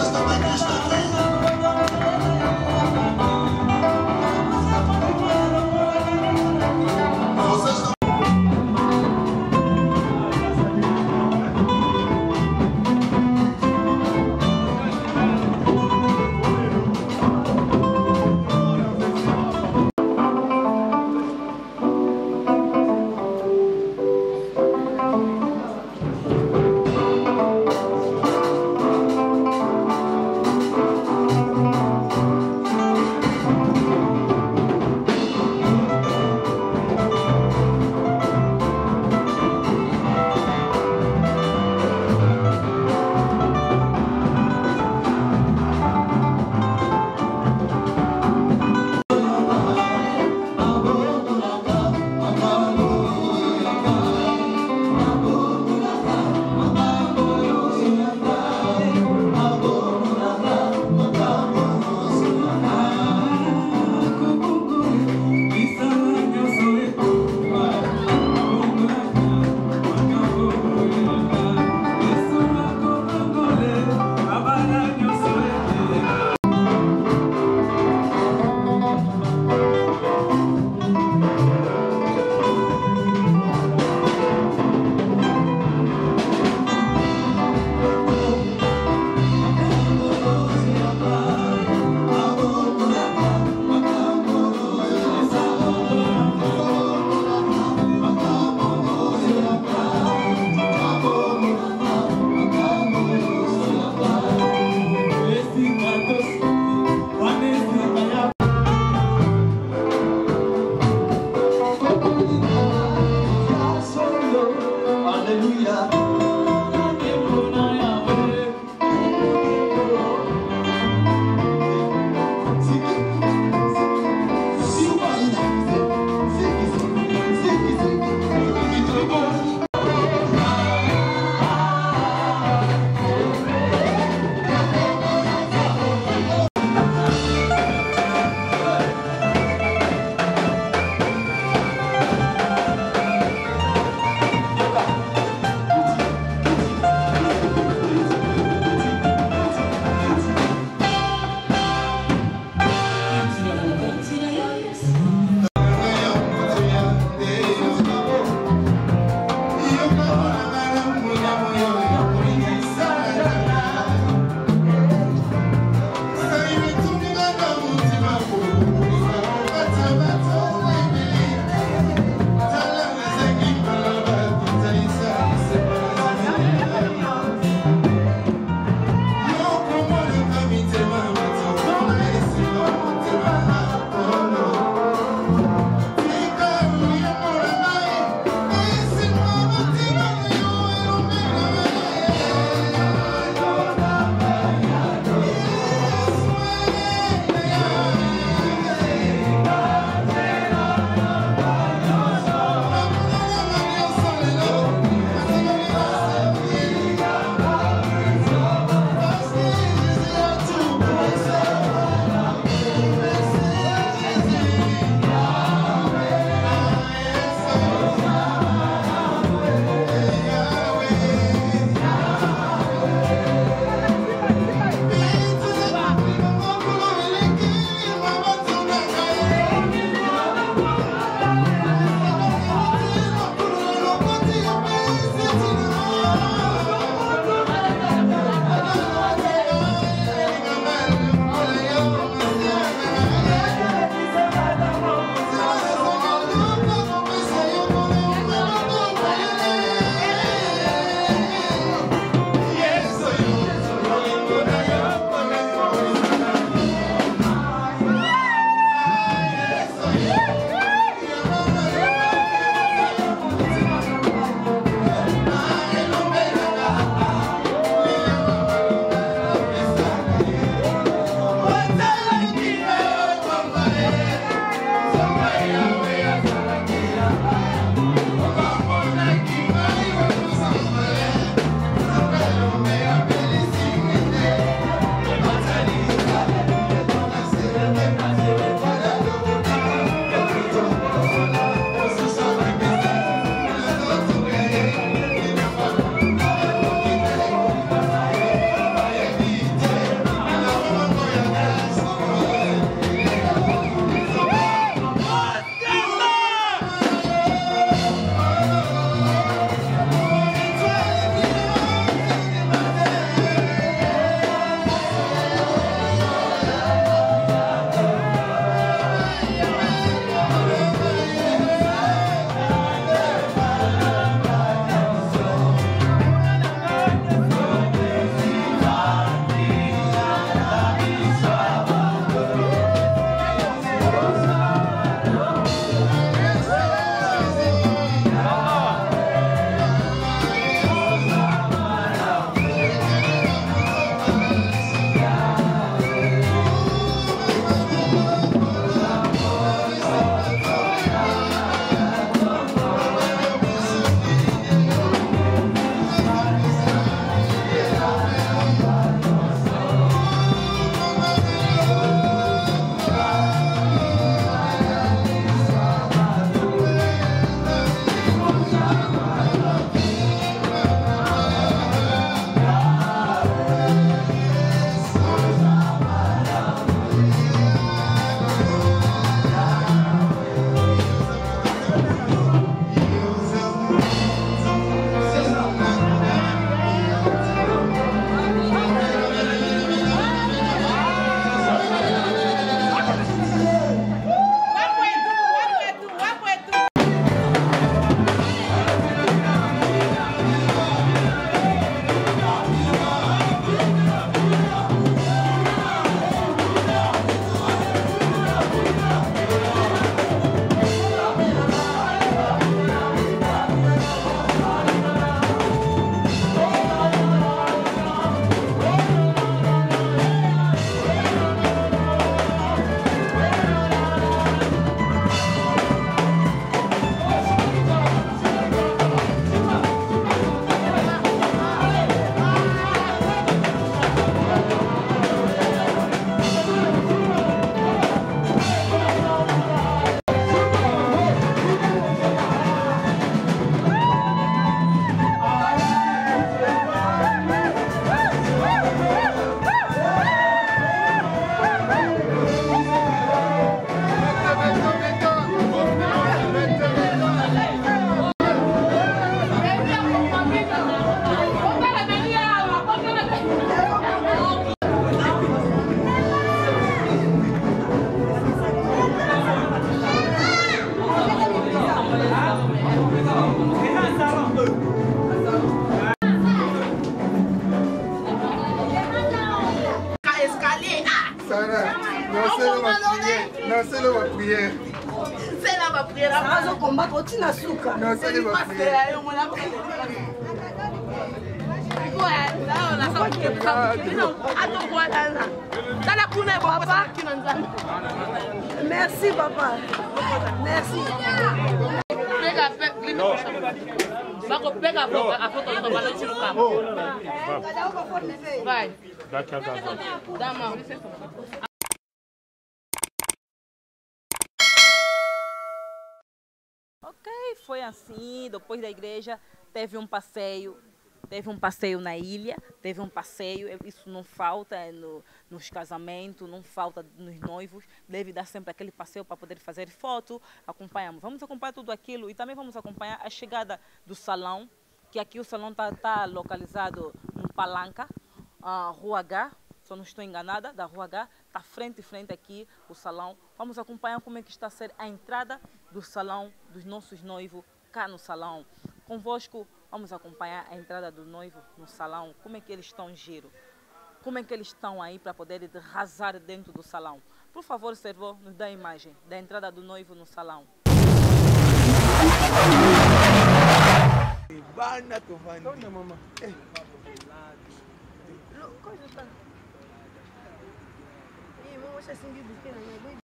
Speaker 5: Non, c'est là ma prière.
Speaker 12: C'est là ma prière. Ça va combat pour Tina Souka.
Speaker 5: Non, c'est là ma prière.
Speaker 12: Merci papa. Merci.
Speaker 8: Ok, foi assim, depois da igreja teve um passeio, teve um passeio na ilha, teve um passeio, isso não falta no, nos casamentos, não falta nos noivos, deve dar sempre aquele passeio para poder fazer foto, acompanhamos. Vamos acompanhar tudo aquilo e também vamos acompanhar a chegada do salão, que aqui o salão está tá localizado no Palanca, uh, Rua H, se eu não estou enganada, da Rua H, está frente e frente aqui o salão. Vamos acompanhar como é que está a ser a entrada do salão dos nossos noivos cá no salão. Convosco, vamos acompanhar a entrada do noivo no salão, como é que eles estão giro, como é que eles estão aí para poder arrasar dentro do salão. Por favor, servo, nos dá a imagem da entrada do noivo no salão.
Speaker 1: Bana tu bana. Onde mamãe?
Speaker 12: Coisa tá. Ih, mamãe está sem vídeo que não é.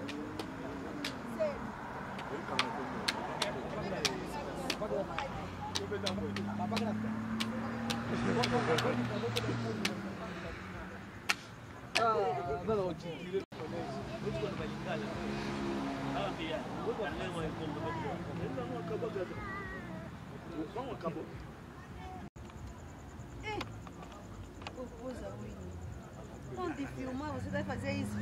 Speaker 12: Onde filmar, você vai fazer isso?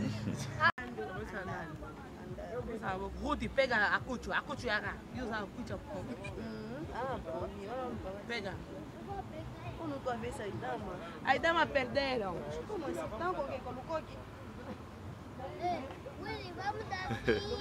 Speaker 9: Ruth, pega a cucho, a cucho é e usa a cucho.
Speaker 12: Ah, bom,
Speaker 9: pega.
Speaker 12: Eu não tô a ver se aí dama.
Speaker 9: Aí dama perderam.
Speaker 12: Como assim? Não, alguém colocou aqui.
Speaker 14: Willy, vamos dar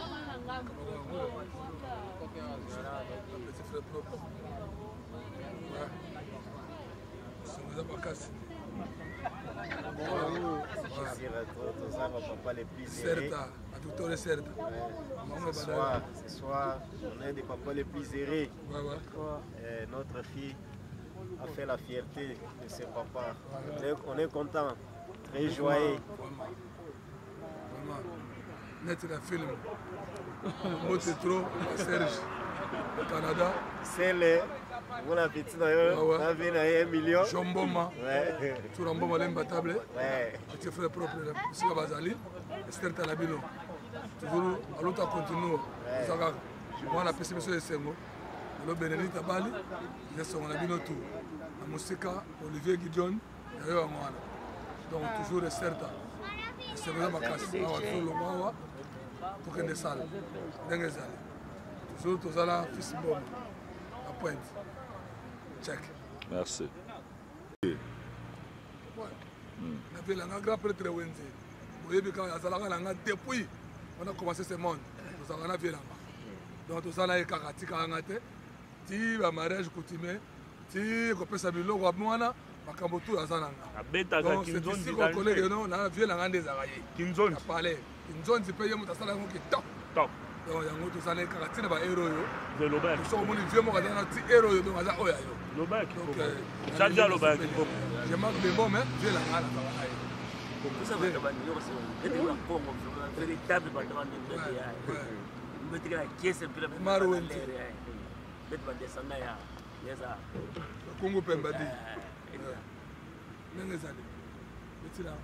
Speaker 2: Certa, a doutora est certa.
Speaker 15: Ce soir, ce soir, on est des papas les plus errés.
Speaker 2: Ouais, ouais.
Speaker 15: Et notre fille a fait la fierté de ses papas. On est, on est content, très joyeux.
Speaker 2: Vraiment. Net la film. Moi, c'est trop, Serge, au Canada.
Speaker 15: C'est le. Bon appétit, on a vu un million.
Speaker 2: Jomboma.
Speaker 15: Ouais.
Speaker 2: Tu remboma l'imbattable.
Speaker 15: Ouais.
Speaker 2: Tu fais propre. C'est la Bazali. Esther Talabino. Toujours, à l'autre continue. Moi, la P C M S de Sengo. Le Bénédicte Abali. Je suis en Abino tout. La Moussika, Olivier Gideon. Donc, toujours Esther. C'est vraiment ma casse. On va faire le Mawa. Pour qu'il y ait des salles. Toujours, tous là, fils bon. À pointe. Check.
Speaker 7: Merci.
Speaker 2: Ouais. On a fait un grand prêtre Wendy. Vous voyez, quand on a depuis, on a commencé ce monde. Nous avons fait là. Donc, tout ça, là, il y a Karati, Karangate, ti, mariage coutumier, ti, Kopé Sabilo, Wabouana, Makambotou, Azananga. Donc, c'est ici qu'on connaît que nous, on a vu la des araillés. Kinzon. On a parlé. Kinzon, c'est payé, on a salé qui top. Top. Donc, il y a un autre, ça, les Karati, il y a un héros.
Speaker 7: De l'Aubert.
Speaker 2: Nous sommes vieux, on a un petit héros, donc on a un héros.
Speaker 7: L'Aubert. Ça dit à l'Aubert.
Speaker 2: Je manque de mots, mais vieux la gana.
Speaker 16: Tout ça va être un véritable bâtiment de médias. Vous mettez la caisse et puis la
Speaker 2: Marouente.
Speaker 16: Vous mettez ça là.
Speaker 2: Le Congo Pembadi. N'engagez pas. Mettez là.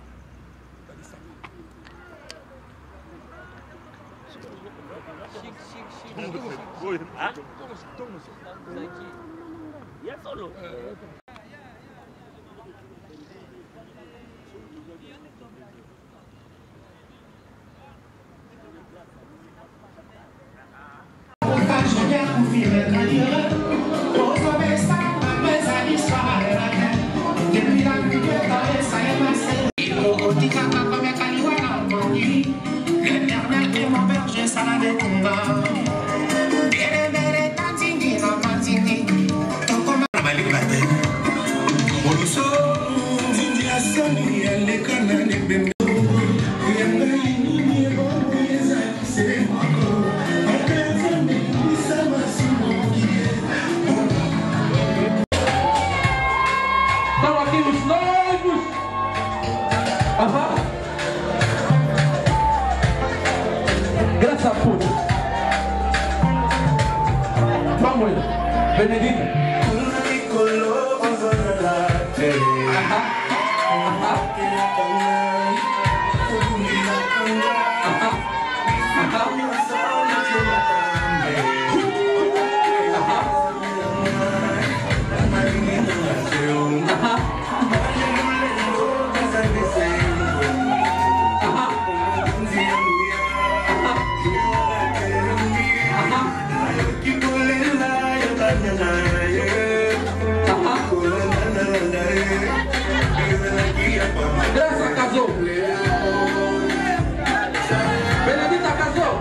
Speaker 16: Chic, chic, chic. Ah? Il y a solo.
Speaker 14: Estão aqui os noivos. Aham. Graças a Deus. Vamos, Benedita. Ajá. Ajá. Graça casou. Benedita casou.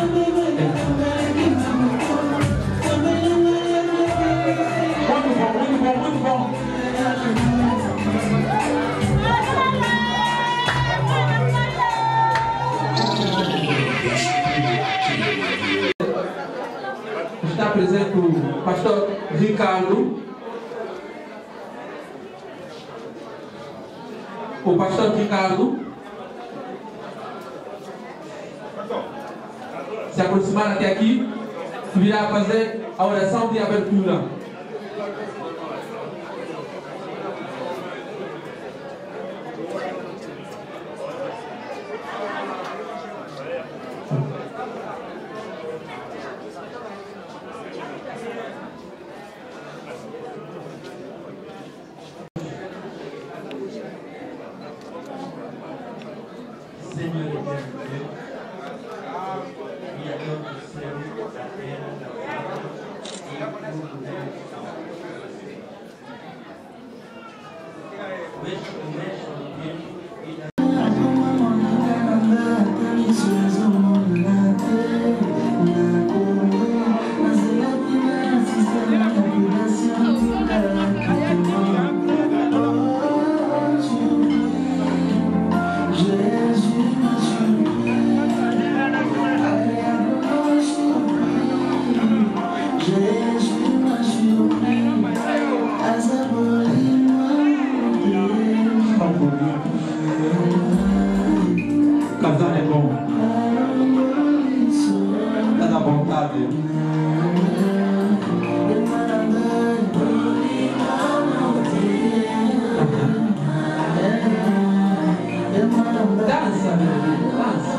Speaker 14: Está presente o pastor Ricardo. O pastor Ricardo se aproximar até aqui, virá fazer a oração de abertura.
Speaker 17: Casar é bom. Tá na vontade.
Speaker 14: Dança, dança.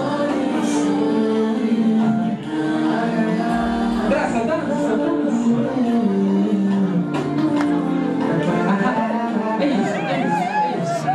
Speaker 14: Graça, dança, dança. É isso, é isso, é isso.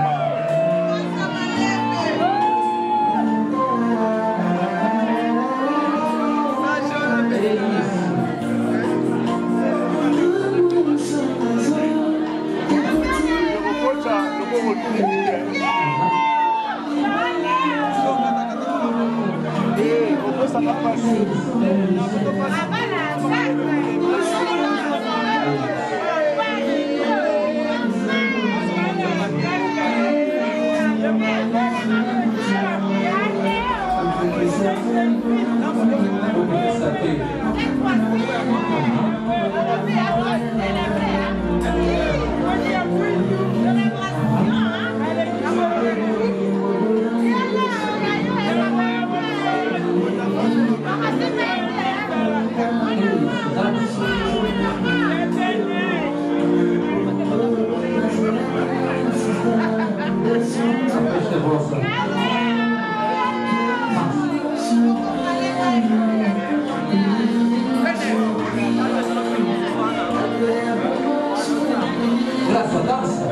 Speaker 14: Graça, dança.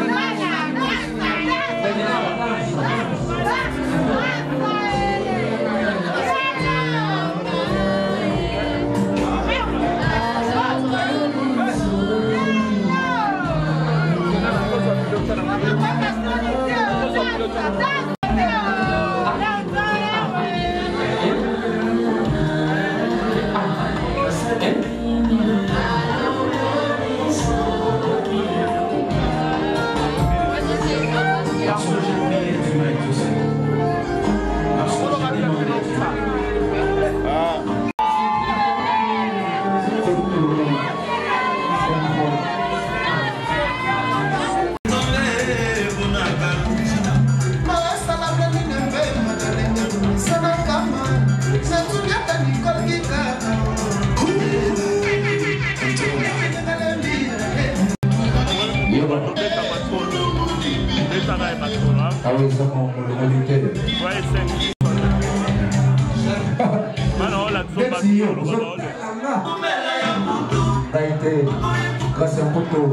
Speaker 17: Gracias por todo.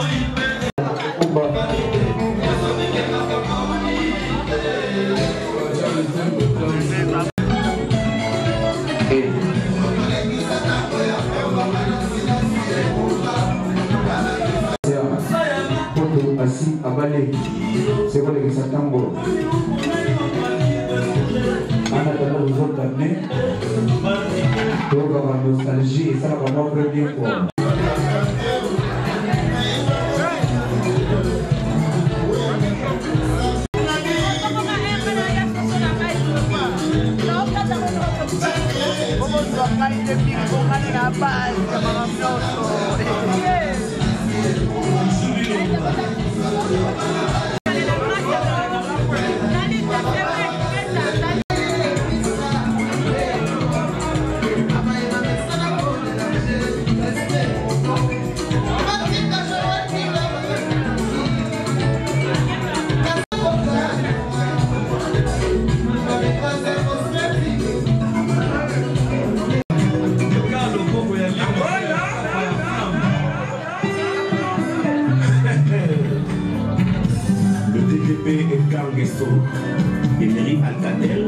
Speaker 17: Así, abale, se va a que sacan. Ana, también. Donc, on va nostalgie, et ça va vraiment premier point.
Speaker 18: Emery Alcatel.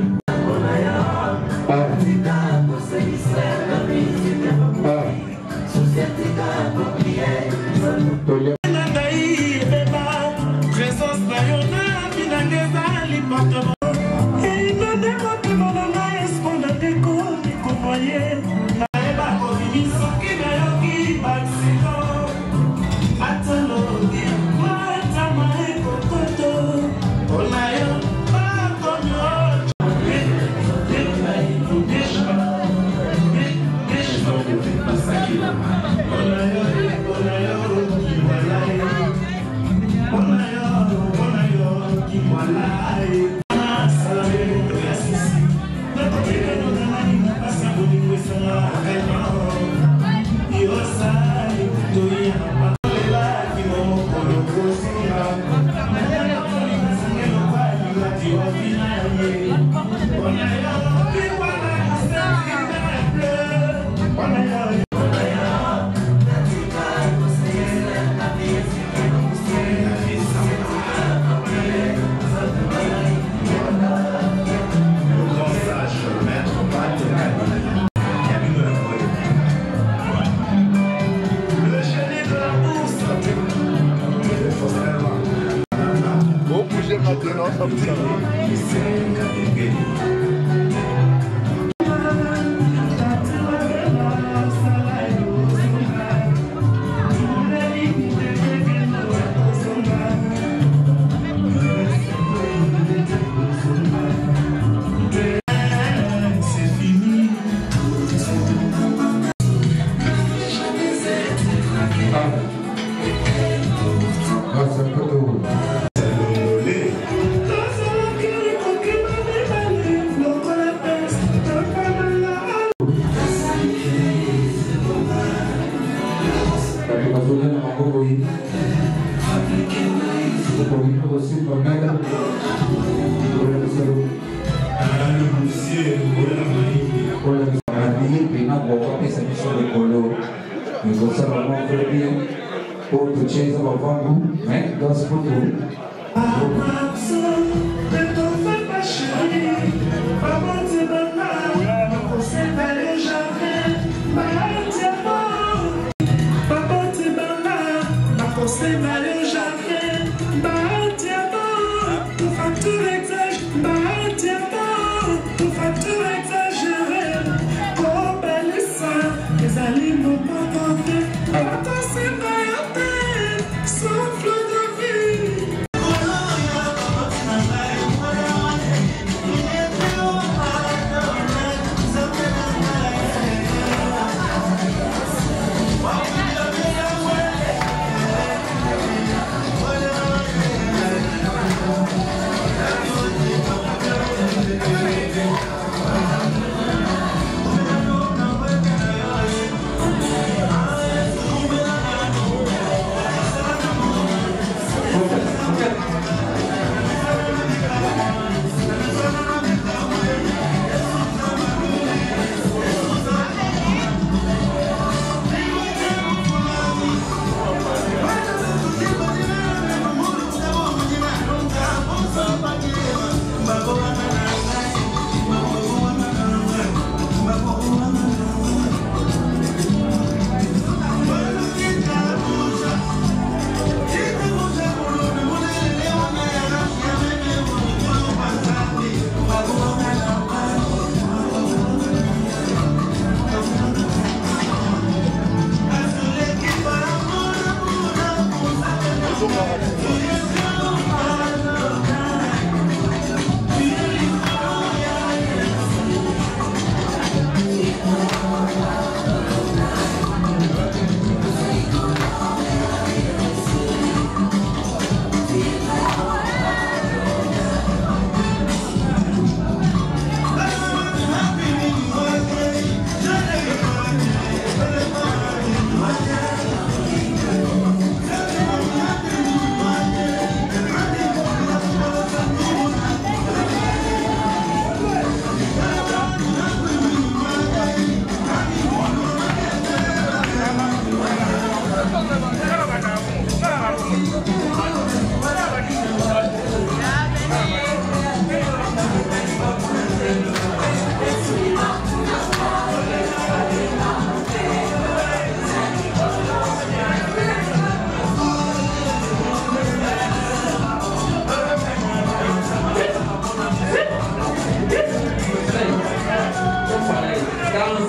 Speaker 19: Souffle de vie.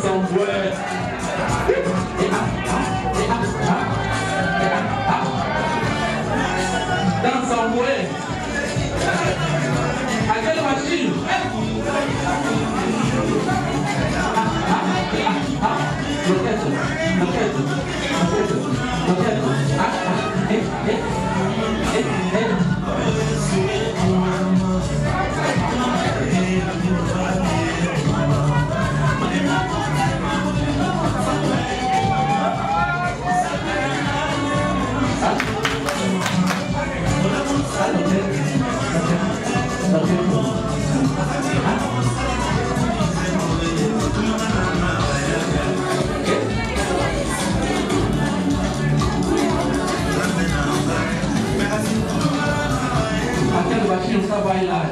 Speaker 14: Aquele baixinho está bailando.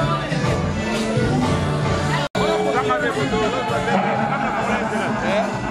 Speaker 7: É?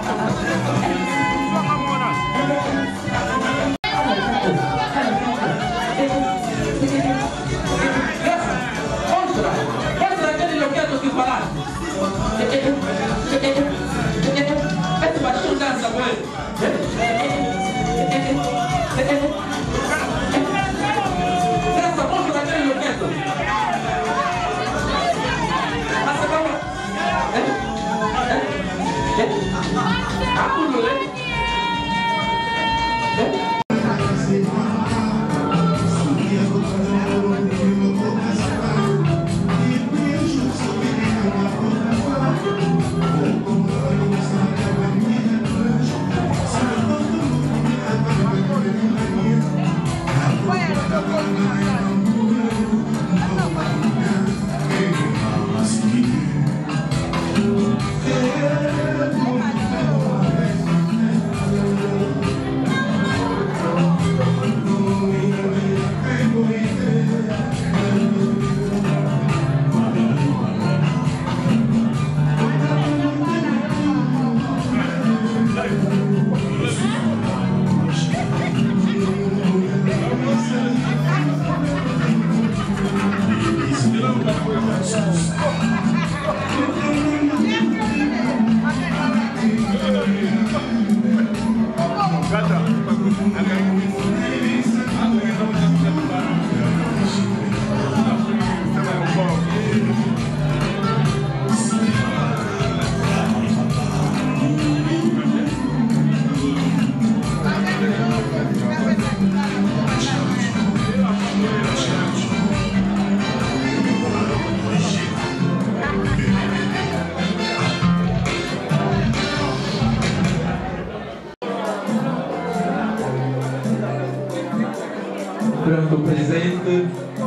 Speaker 14: do presente.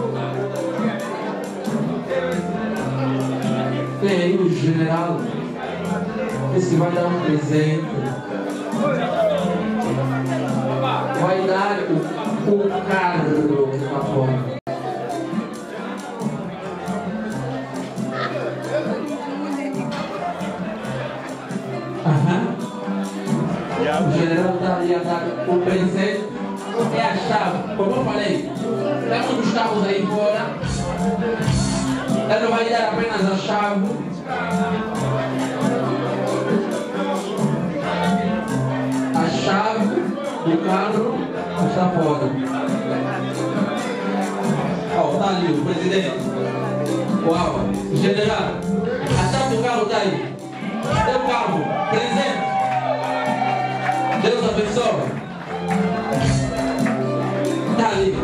Speaker 14: Tem aí o general. Esse vai dar um presente. Vai dar o, o carro que está fora. O general está ali a dar o presente, é a chave. Como eu falei, tem um dos carros aí fora. Ele vai dar apenas a chave. A chave do carro está fora. Ó, oh, está ali o presidente. Uau, general, a chave do carro está aí. Tem o carro, presente. Deus abençoe. Está ali.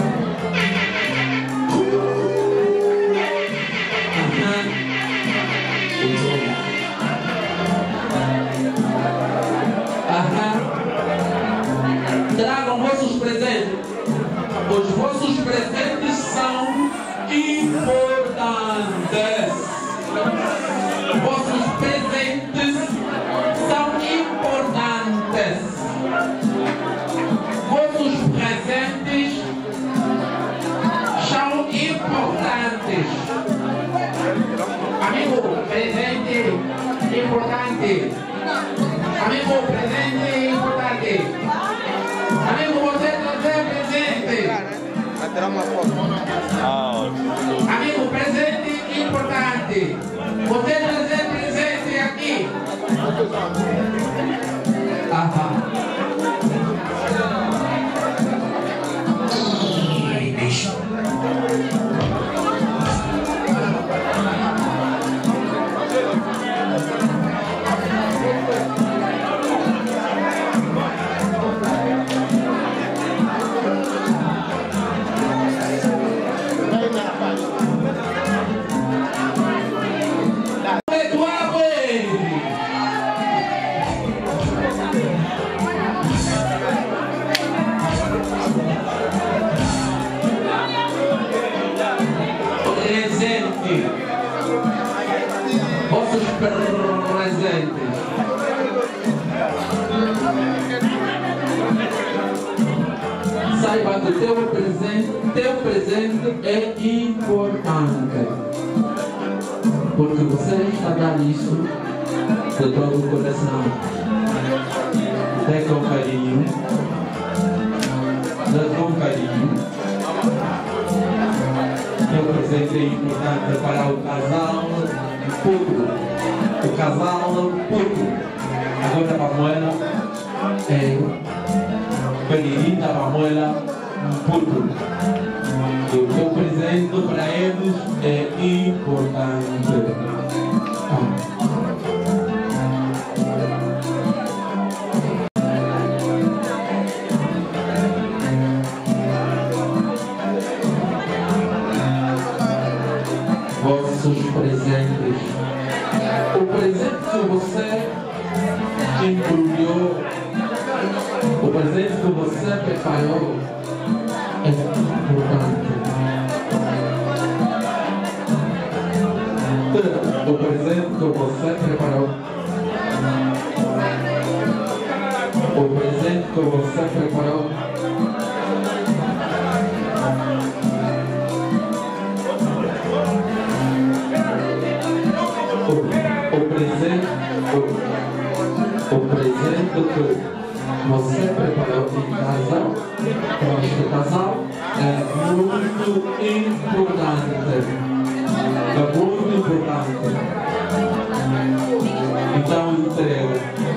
Speaker 14: Aham. Tragam vossos presentes. Os vossos presentes são importantes. Vossos presentes são importantes. Vossos presentes são importantes. Amigo, presente importante. Amigo, presente importante. Amigo, você trazer presente. Amigo, presente importante. Você trazer presente aqui. Aham. Vossos presentes. Saiba que teu presente, teu presente é importante. Porque você está a dar isso de todo o coração. Dê com carinho. Dê com carinho. Teu presente é importante para o casal puto. O casal puto. Agora a Manuela é Benedita Manuela puto. E o teu presente para eles é importante. Ah. Vossos presentes. O presente que você embrulhou, o presente que você preparou é importante. O presente que você preparou, o presente que você preparou O, o presente, o, o presente que você preparou em casa, para este casal, é muito importante. É muito importante. Então entrega.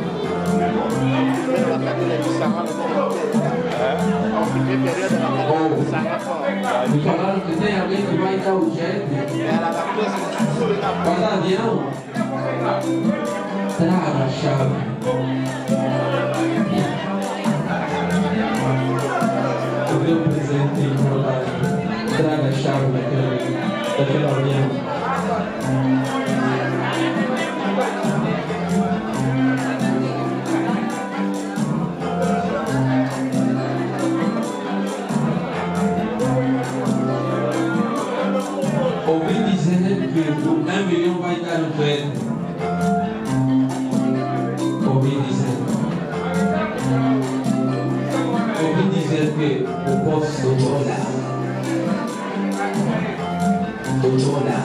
Speaker 14: Oh, me falaram que tem alguém que vai dar o jet. Vai dar avião. Traga a chave. O meu presente importante. Traga a chave daquele, daquele avião. Controla. Controla.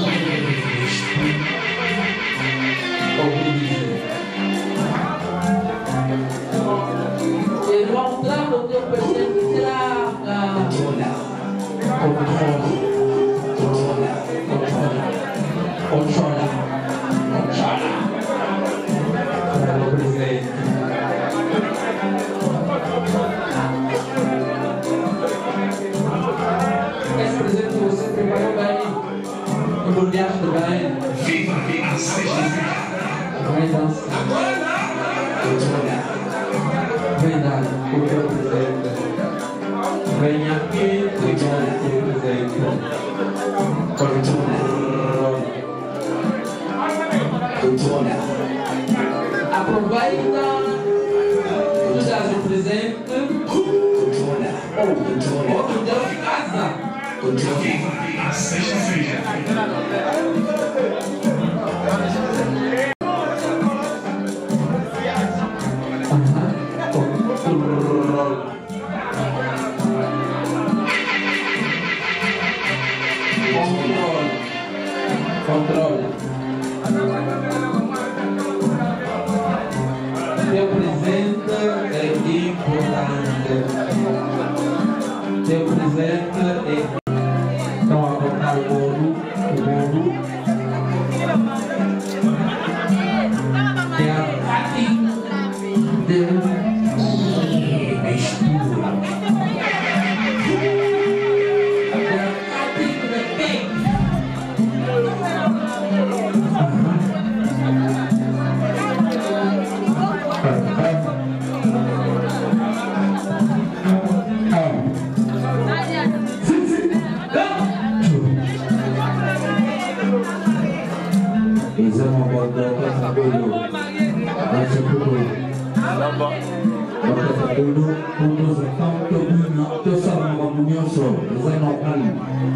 Speaker 14: E non trago teu presente traga. Controla. Controla. Controla. Controla. Controla. Controla. Trago presente. Esse presente você preparou bem. Embrulhaste bem. Viva, viva, seja. Vem dançar. Controla. Vem dar o teu presente. Vem aqui entregar o teu presente. Controla. Controla. Aproveita. Tu dás o presente. Controla. Controla. Outro deu de casa. Controla. Seja, seja. Controla. Teu presente é importante. Teu presente é. Estão a cortar o bolo. O bolo. É a parte de mistura. Dulu putus utang ke bina ke sama menyusul Zainal Ali.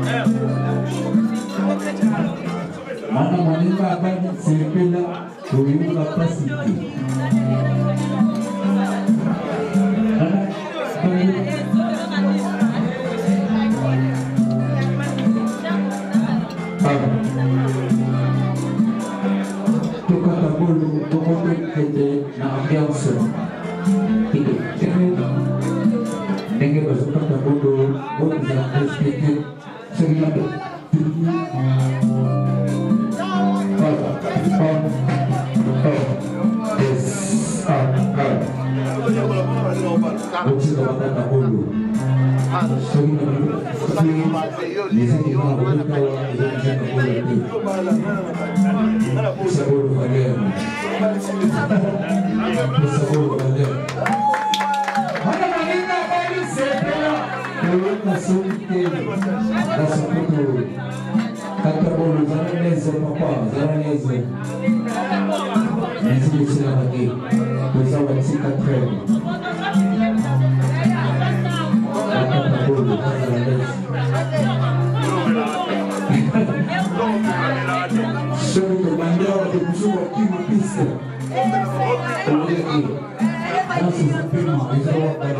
Speaker 14: Mana mana akan sipil tujuh lapas itu. Tu kata bulu tu kata kita nak biasa. Tengo que pasar por todo, voy a hacer este seguimiento. Kata bolu zaranese papa zaranese nisi sila lagi pesawat sikatren kata bolu zaranese solo mandar de musuh kiri pista oleh ini masih sampai di pesawat tadi.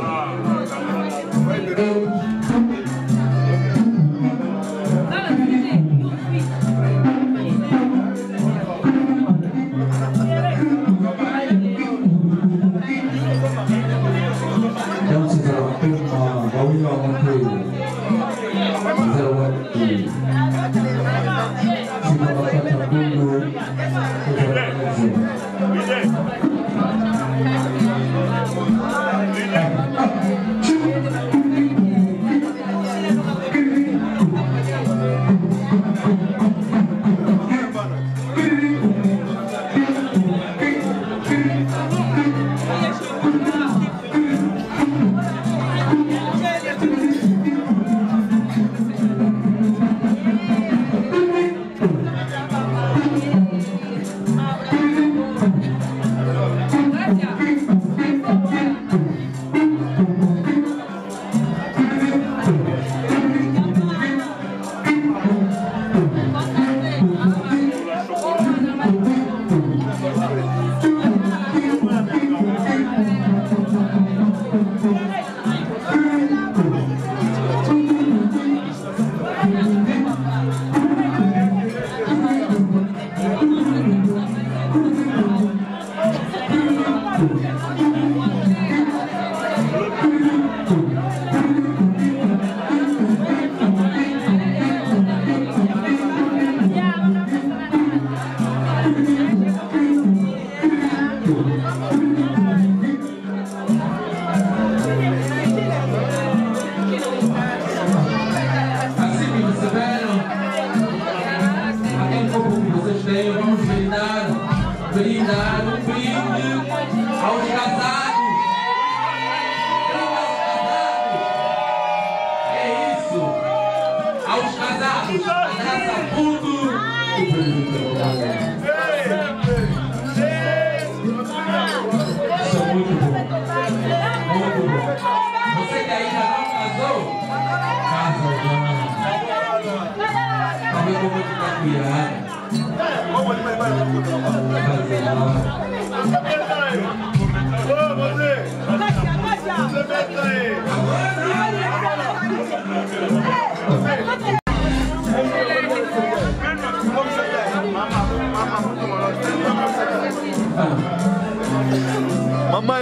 Speaker 1: Mamãe,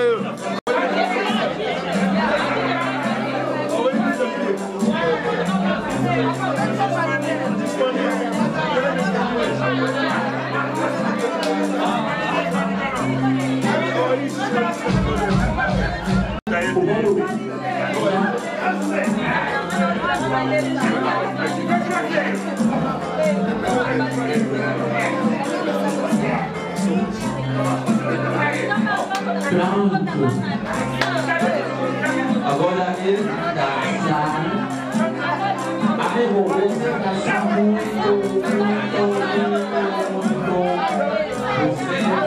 Speaker 14: Agora ele dançar. A revolta dançar muito, muito, muito, muito.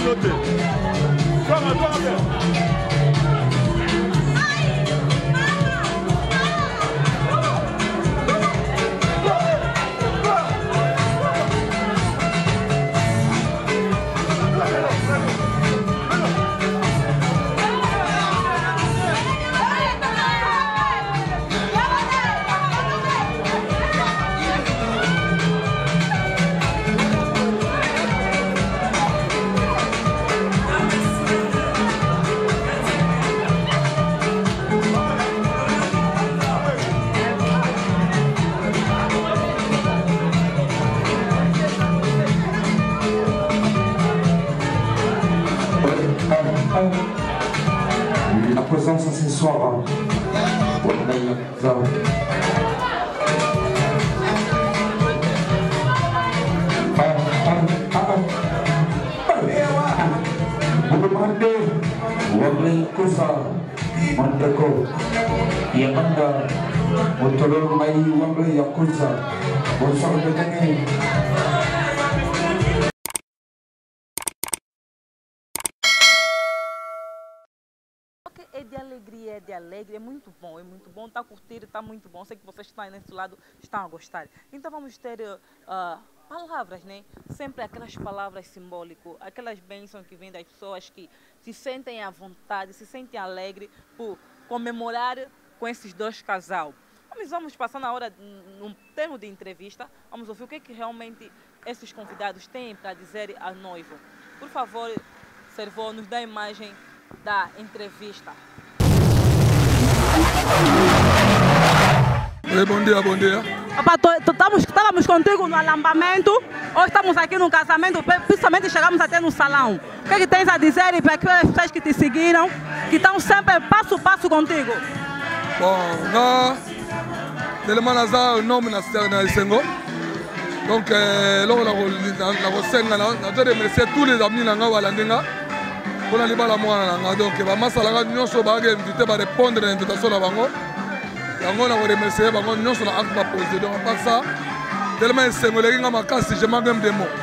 Speaker 1: bino te twanga twanga pe
Speaker 17: La présence ce soir.
Speaker 8: É de alegria, é de alegre, é muito bom, é muito bom, está a curtir, está muito bom. Sei que vocês estão aí nesse lado, estão a gostar. Então vamos ter uh, palavras, né? Sempre aquelas palavras simbólicas, aquelas bênçãos que vêm das pessoas que se sentem à vontade, se sentem alegres por comemorar com esses dois casal. Vamos, vamos passar na hora, num termo de entrevista, vamos ouvir o que, é que realmente esses convidados têm para dizer ao noivo. Por favor, Servô, nos dá a imagem da entrevista.
Speaker 2: Oi, bom dia, bom dia.
Speaker 9: Estávamos contigo no alambamento, hoje estamos aqui no casamento, principalmente chegamos até no salão. O que é que tens a dizer para aquelas pessoas que te seguiram, que estão sempre passo a passo contigo?
Speaker 2: Bom, na Telemaza, o nome na Sengo. Donc, logo na Rosenga, na dois remercier tous les amis na Walandinga. Pour la libala moi donc ba masala nyonso ba ga invité ba répondre à l'invitation na bango yango na remercier bango nyonso na acte ba poser donc pas ça tellement sengoleki nga makasi je manque même des mots.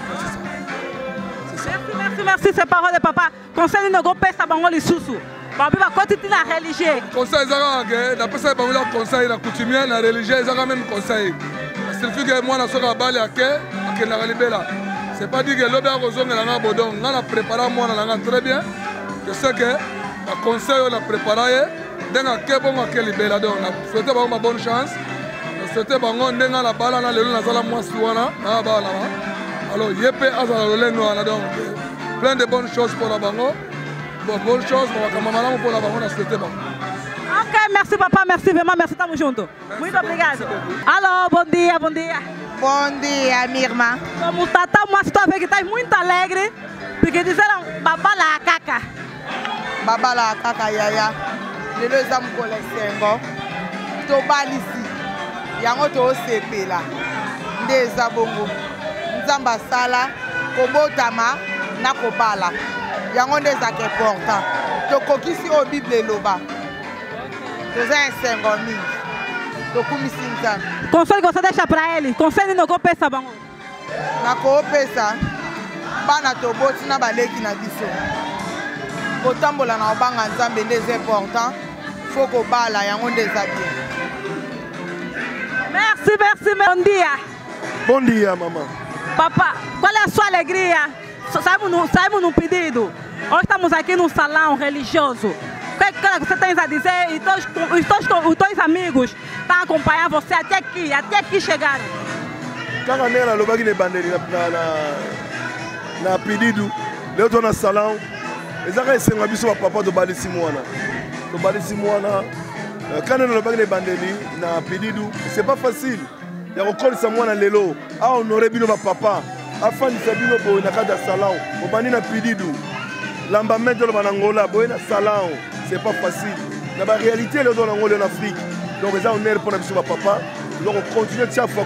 Speaker 9: Merci merci merci ces paroles de papa conseil no go pesa bango lisusu ba ba côté na religieux
Speaker 2: conseil zaka ke na pesa bango la conseil na coutumier na religieux zaka même conseil parce que que moi na soka bale ake ake na libela. C'est pas dit que l'obé a besoin de la bodon. On a préparé moi na très bien. Je sais que le conseil on a préparé. Denga kebon a quel bel adon. On souhaite avoir une bonne chance. On souhaite avoir un denga la balle na le na zala moi suana na balle là. Alors yepé azala le lengo na donc plein de bonnes choses pour la bango. Bon bonnes choses pour la camamala pour la bango na souhaite bon.
Speaker 9: Ok, merci papa, merci vraiment, merci tamo junto. Muito obrigado. Alô, bom dia, bom dia.
Speaker 4: Bom dia, minha irmã.
Speaker 9: Como tata, mas estou a ver que estás muito alegre, porque disseram babala caca.
Speaker 4: Babala caca, yaya. Lelo exame colecengo. To balisi. Yango to sepela. Ndeza bongo. Nzamba sala, kobotama, na kobala. Yango ndeza ke important. To kokisi o Bible loba. To za sengo mingi.
Speaker 9: Conselho que você deixa para ele, conselho no que pensa bom.
Speaker 4: Na ko pesa, bana to boti na baleki na biso. Kotambola na obanga nzambe ndeze important, faut ko bala yango ndeza bien.
Speaker 9: Merci, merci, bom dia.
Speaker 1: Bom dia, mamãe.
Speaker 9: Papa, qual é a sua alegria? Saímos no, saímos no pedido. Hoje estamos aqui no salão religioso. O que, que você tem a dizer? E todos, os, teus, os teus amigos estão acompanhando você até aqui, até aqui chegaram.
Speaker 1: Cada nela lo bagi ne bandeli na na na pedido. Eu estou no salão. Ezaka esenga biso ba papa do balisi mwana. Do balisi mwana. Kana lo bagi ne bandeli na pedido. C'est pas facile. Ya kokolisa mwana lelo. A honorer bino ba papa. Afandisa bino bo na kada salão. Obani na pedido. Lamba medo lo banangola bo na salão. C'est pas facile. La réalité, le don en Afrique. Donc, on est pour notre papa. Donc, on continue de faire que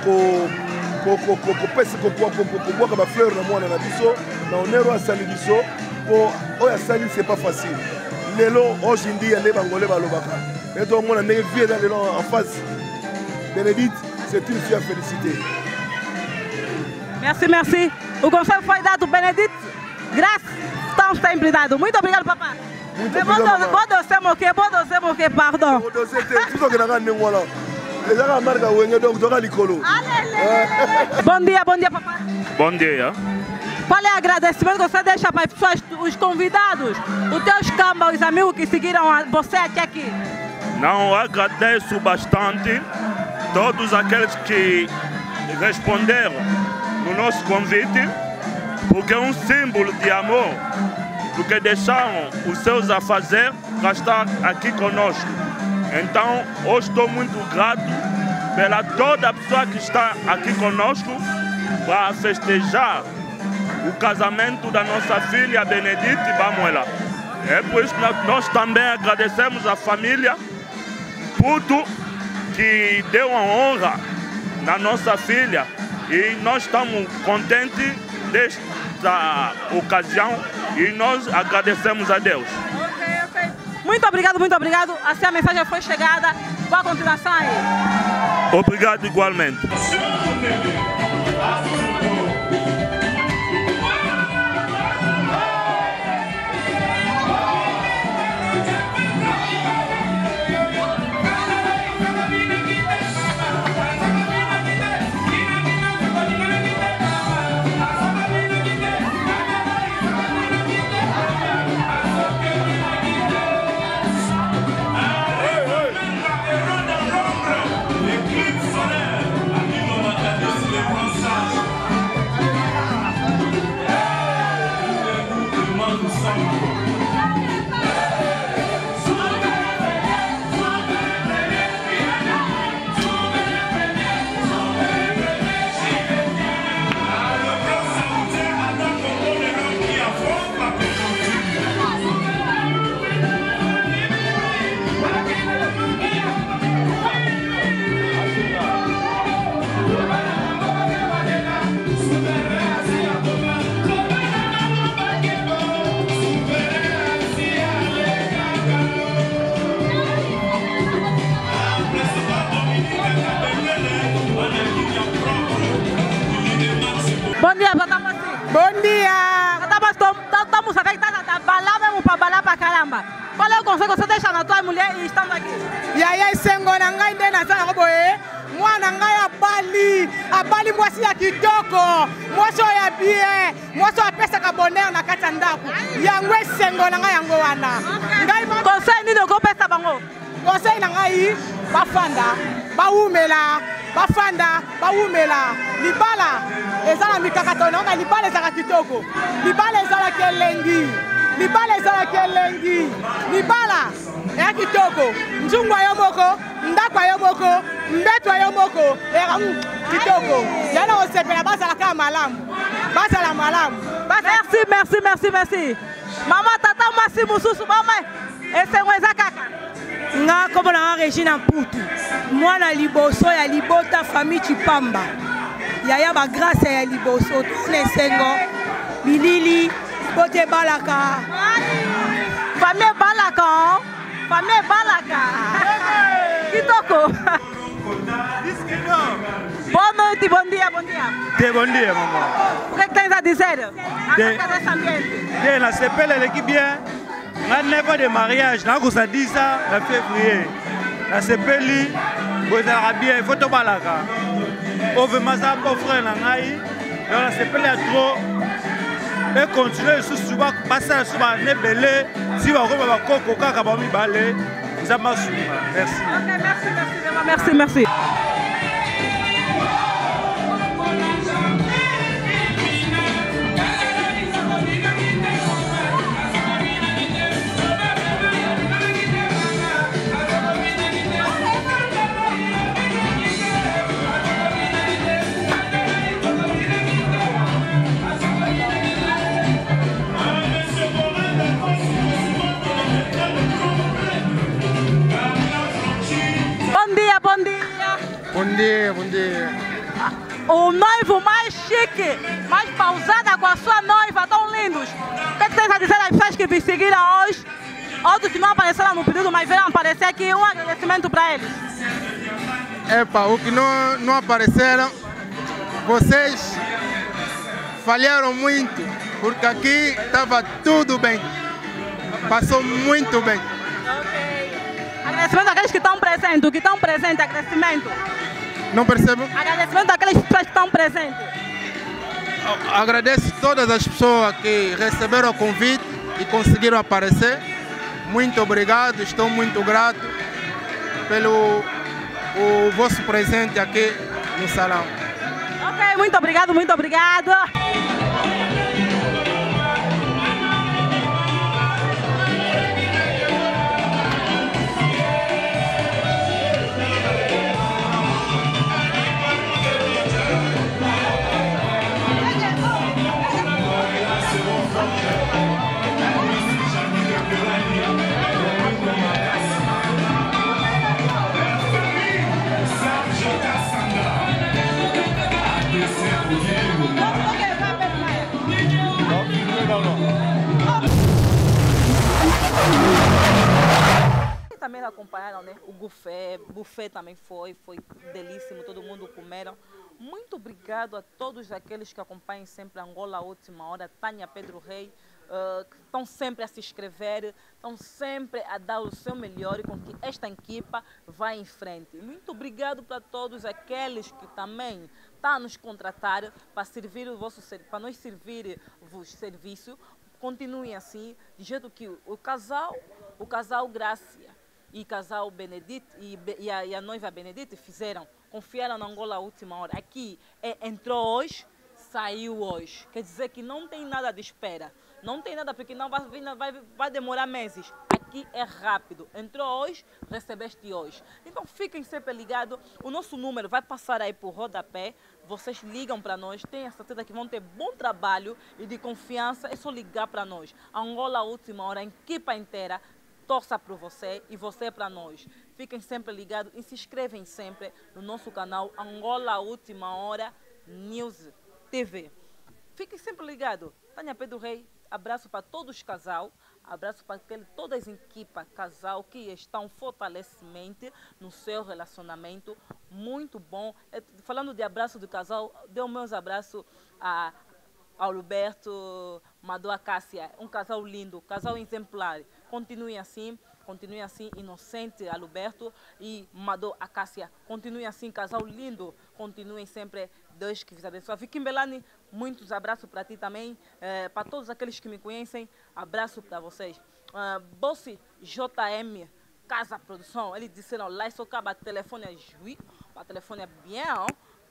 Speaker 1: que fleur na mwana na biso na onero asali biso po oya sali c'est pas facile. Lelo aujourd'hui ya le bangole balobaka. Et donc on a né vie dans lelo en face. Bénédicte, c'est une fille à féliciter.
Speaker 9: Merci, merci. O conselho foi dado, Benedito. Graças, estão sempre dado. Muito obrigado, papá.
Speaker 1: Muito obrigado,
Speaker 9: Vou docer o que, vou docer o que, pardon.
Speaker 1: Vou docer, tudo que não é lá. Essa é a marca Wenge, donc toca licolo.
Speaker 9: Bom dia, bom dia, papá.
Speaker 7: Bom dia.
Speaker 9: Qual é o agradecimento que você deixa para as pessoas, os convidados, os teus cambas, os amigos que seguiram você até aqui?
Speaker 7: Não, agradeço bastante todos aqueles que responderam no nosso convite, porque é um símbolo de amor, porque deixaram os seus afazeres para estar aqui conosco. Então, hoje estou muito grato pela toda a pessoa que está aqui conosco para festejar o casamento da nossa filha Benedite Bamuela. É por isso que nós também agradecemos a família Puto, que deu uma honra na nossa filha, e nós estamos contentes desta ocasião e nós agradecemos a Deus.
Speaker 9: Ok, ok. Muito obrigado, muito obrigado. Assim a mensagem foi chegada. Boa continuação aí.
Speaker 7: Obrigado igualmente.
Speaker 9: Bom dia, Patamasi.
Speaker 4: Bom dia.
Speaker 9: Estamos aqui, tá balar mesmo para balar para caramba. Qual é o conselho que você deixa na tua mulher e estamos aqui?
Speaker 4: E aí, sengo na ngai ndena sana koboe. Mwana ngai abali, abali mwasi ya kitoko, mwasi ya bien, mwasi apesa ka bonheur na kati ya ndako. Yango sengo na ngai yango wana.
Speaker 9: Ngai conseil nini okopesa bango?
Speaker 4: Conseil na ngai bafanda, baumela, bafanda, baumela. Libala ezala mikakato na ngai libala ezala kitoko. Libala ezala kelengi. Libala ezala kelengi. Libala ya kitoko. Nzungwa yo moko, ndakwa yo moko, mbetwa yo moko, era kitoko. Yana osepela basala ka malamu. Basala malamu.
Speaker 9: Merci, merci, merci, merci. Mama tata masi mususu mama. Esengweza kaka.
Speaker 12: Nga komo na Regina Mputu. Mwana liboso ya libota famille Chipamba. Yaya ba grâce ya liboso tone sengo. Bilili bote balaka.
Speaker 9: Famille balaka. Famille balaka. Kitoko. Boa noite, bom dia, bom dia.
Speaker 19: Que bom dia, mamãe.
Speaker 9: O que, é que tens a dizer acerca desse ambiente?
Speaker 19: Que na sepele elle qui bien. Na neuf de mariage, na kosa dix ans na février. Na sepeli, bozala bien, il faut to balaka. Ove maza po frère na ngai. Na sepeli a trop. Et continuer sous souvent passer sur ma nebele si va ko ba koko kaka ba mi balé. Ça m'a souma. Merci.
Speaker 9: OK, merci, merci, merci, merci.
Speaker 19: Bom dia, bom dia.
Speaker 9: O noivo mais chique, mais pausada com a sua noiva, tão lindos. O que, é que tens a dizer às pessoas que me seguiram hoje? Outros que não apareceram no pedido, mas vieram aparecer aqui. Um agradecimento para eles.
Speaker 19: Epa, o que não, não apareceram, vocês falharam muito.
Speaker 5: porque aqui estava tudo bem. Passou muito bem.
Speaker 9: Agradecimento àqueles que estão presentes, que estão presentes, agradecimento.
Speaker 5: Não percebo?
Speaker 9: Agradecimento àqueles pessoas que estão presentes.
Speaker 5: Agradeço todas as pessoas que receberam o convite e conseguiram aparecer. Muito obrigado, estou muito grato pelo o vosso presente aqui no salão.
Speaker 9: Ok, muito obrigado, muito obrigado.
Speaker 8: Também acompanharam, né? O buffet, buffet também foi, foi delíssimo, todo mundo comeram. Muito obrigado a todos aqueles que acompanham sempre Angola à Última Hora, Tânia Pedro Rei, uh, que estão sempre a se inscrever, estão sempre a dar o seu melhor e com que esta equipa vá em frente. Muito obrigado para todos aqueles que também estão a nos contratar para servir o vosso para nós servir vos serviço. Continuem assim, de jeito que o casal, o casal Grácia e o casal Benedito e, e, a, e a noiva Benedito fizeram, confiaram na Angola à Última Hora. Aqui é, entrou hoje, saiu hoje. Quer dizer que não tem nada de espera. Não tem nada, porque não vai, vai, vai demorar meses. Aqui é rápido. Entrou hoje, recebeste hoje. Então fiquem sempre ligados. O nosso número vai passar aí por rodapé. Vocês ligam para nós. Tenham certeza que vão ter bom trabalho e de confiança. É só ligar para nós. Angola à Última Hora, a equipa inteira torça para você e você para nós. Fiquem sempre ligados e se inscrevem sempre no nosso canal Angola à Última Hora News T V. Fiquem sempre ligados. Tânia Pedro Rei, abraço para todos os casal, abraço para aquele, todas as equipas casal que estão fortalecimento no seu relacionamento. Muito bom. Falando de abraço do casal, dê meus abraços a ao Roberto, Madu Acácia, um casal lindo, casal exemplar. Continuem assim, continuem assim, Inocente, Alberto e Madu Acácia. Continuem assim, casal lindo. Continuem sempre, Deus que vos abençoe. Vicky Belani, muitos abraços para ti também. É, para todos aqueles que me conhecem, abraço para vocês. Uh, Bossi J M, Casa Produção, eles disseram lá, só acaba telefone é juiz, o telefone é bem, ó.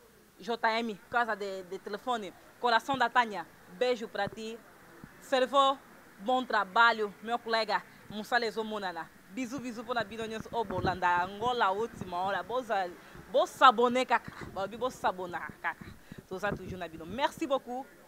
Speaker 8: J M, Casa de, de Telefone, Coração da Tânia, beijo para ti. Servou, bom trabalho, meu colega Mussalezo Munana. Bisu, bisu, para Bidonhos Obolanda, Angola, Última Hora, Boa sabonê, caca. Boa sabonê, caca. Merci beaucoup.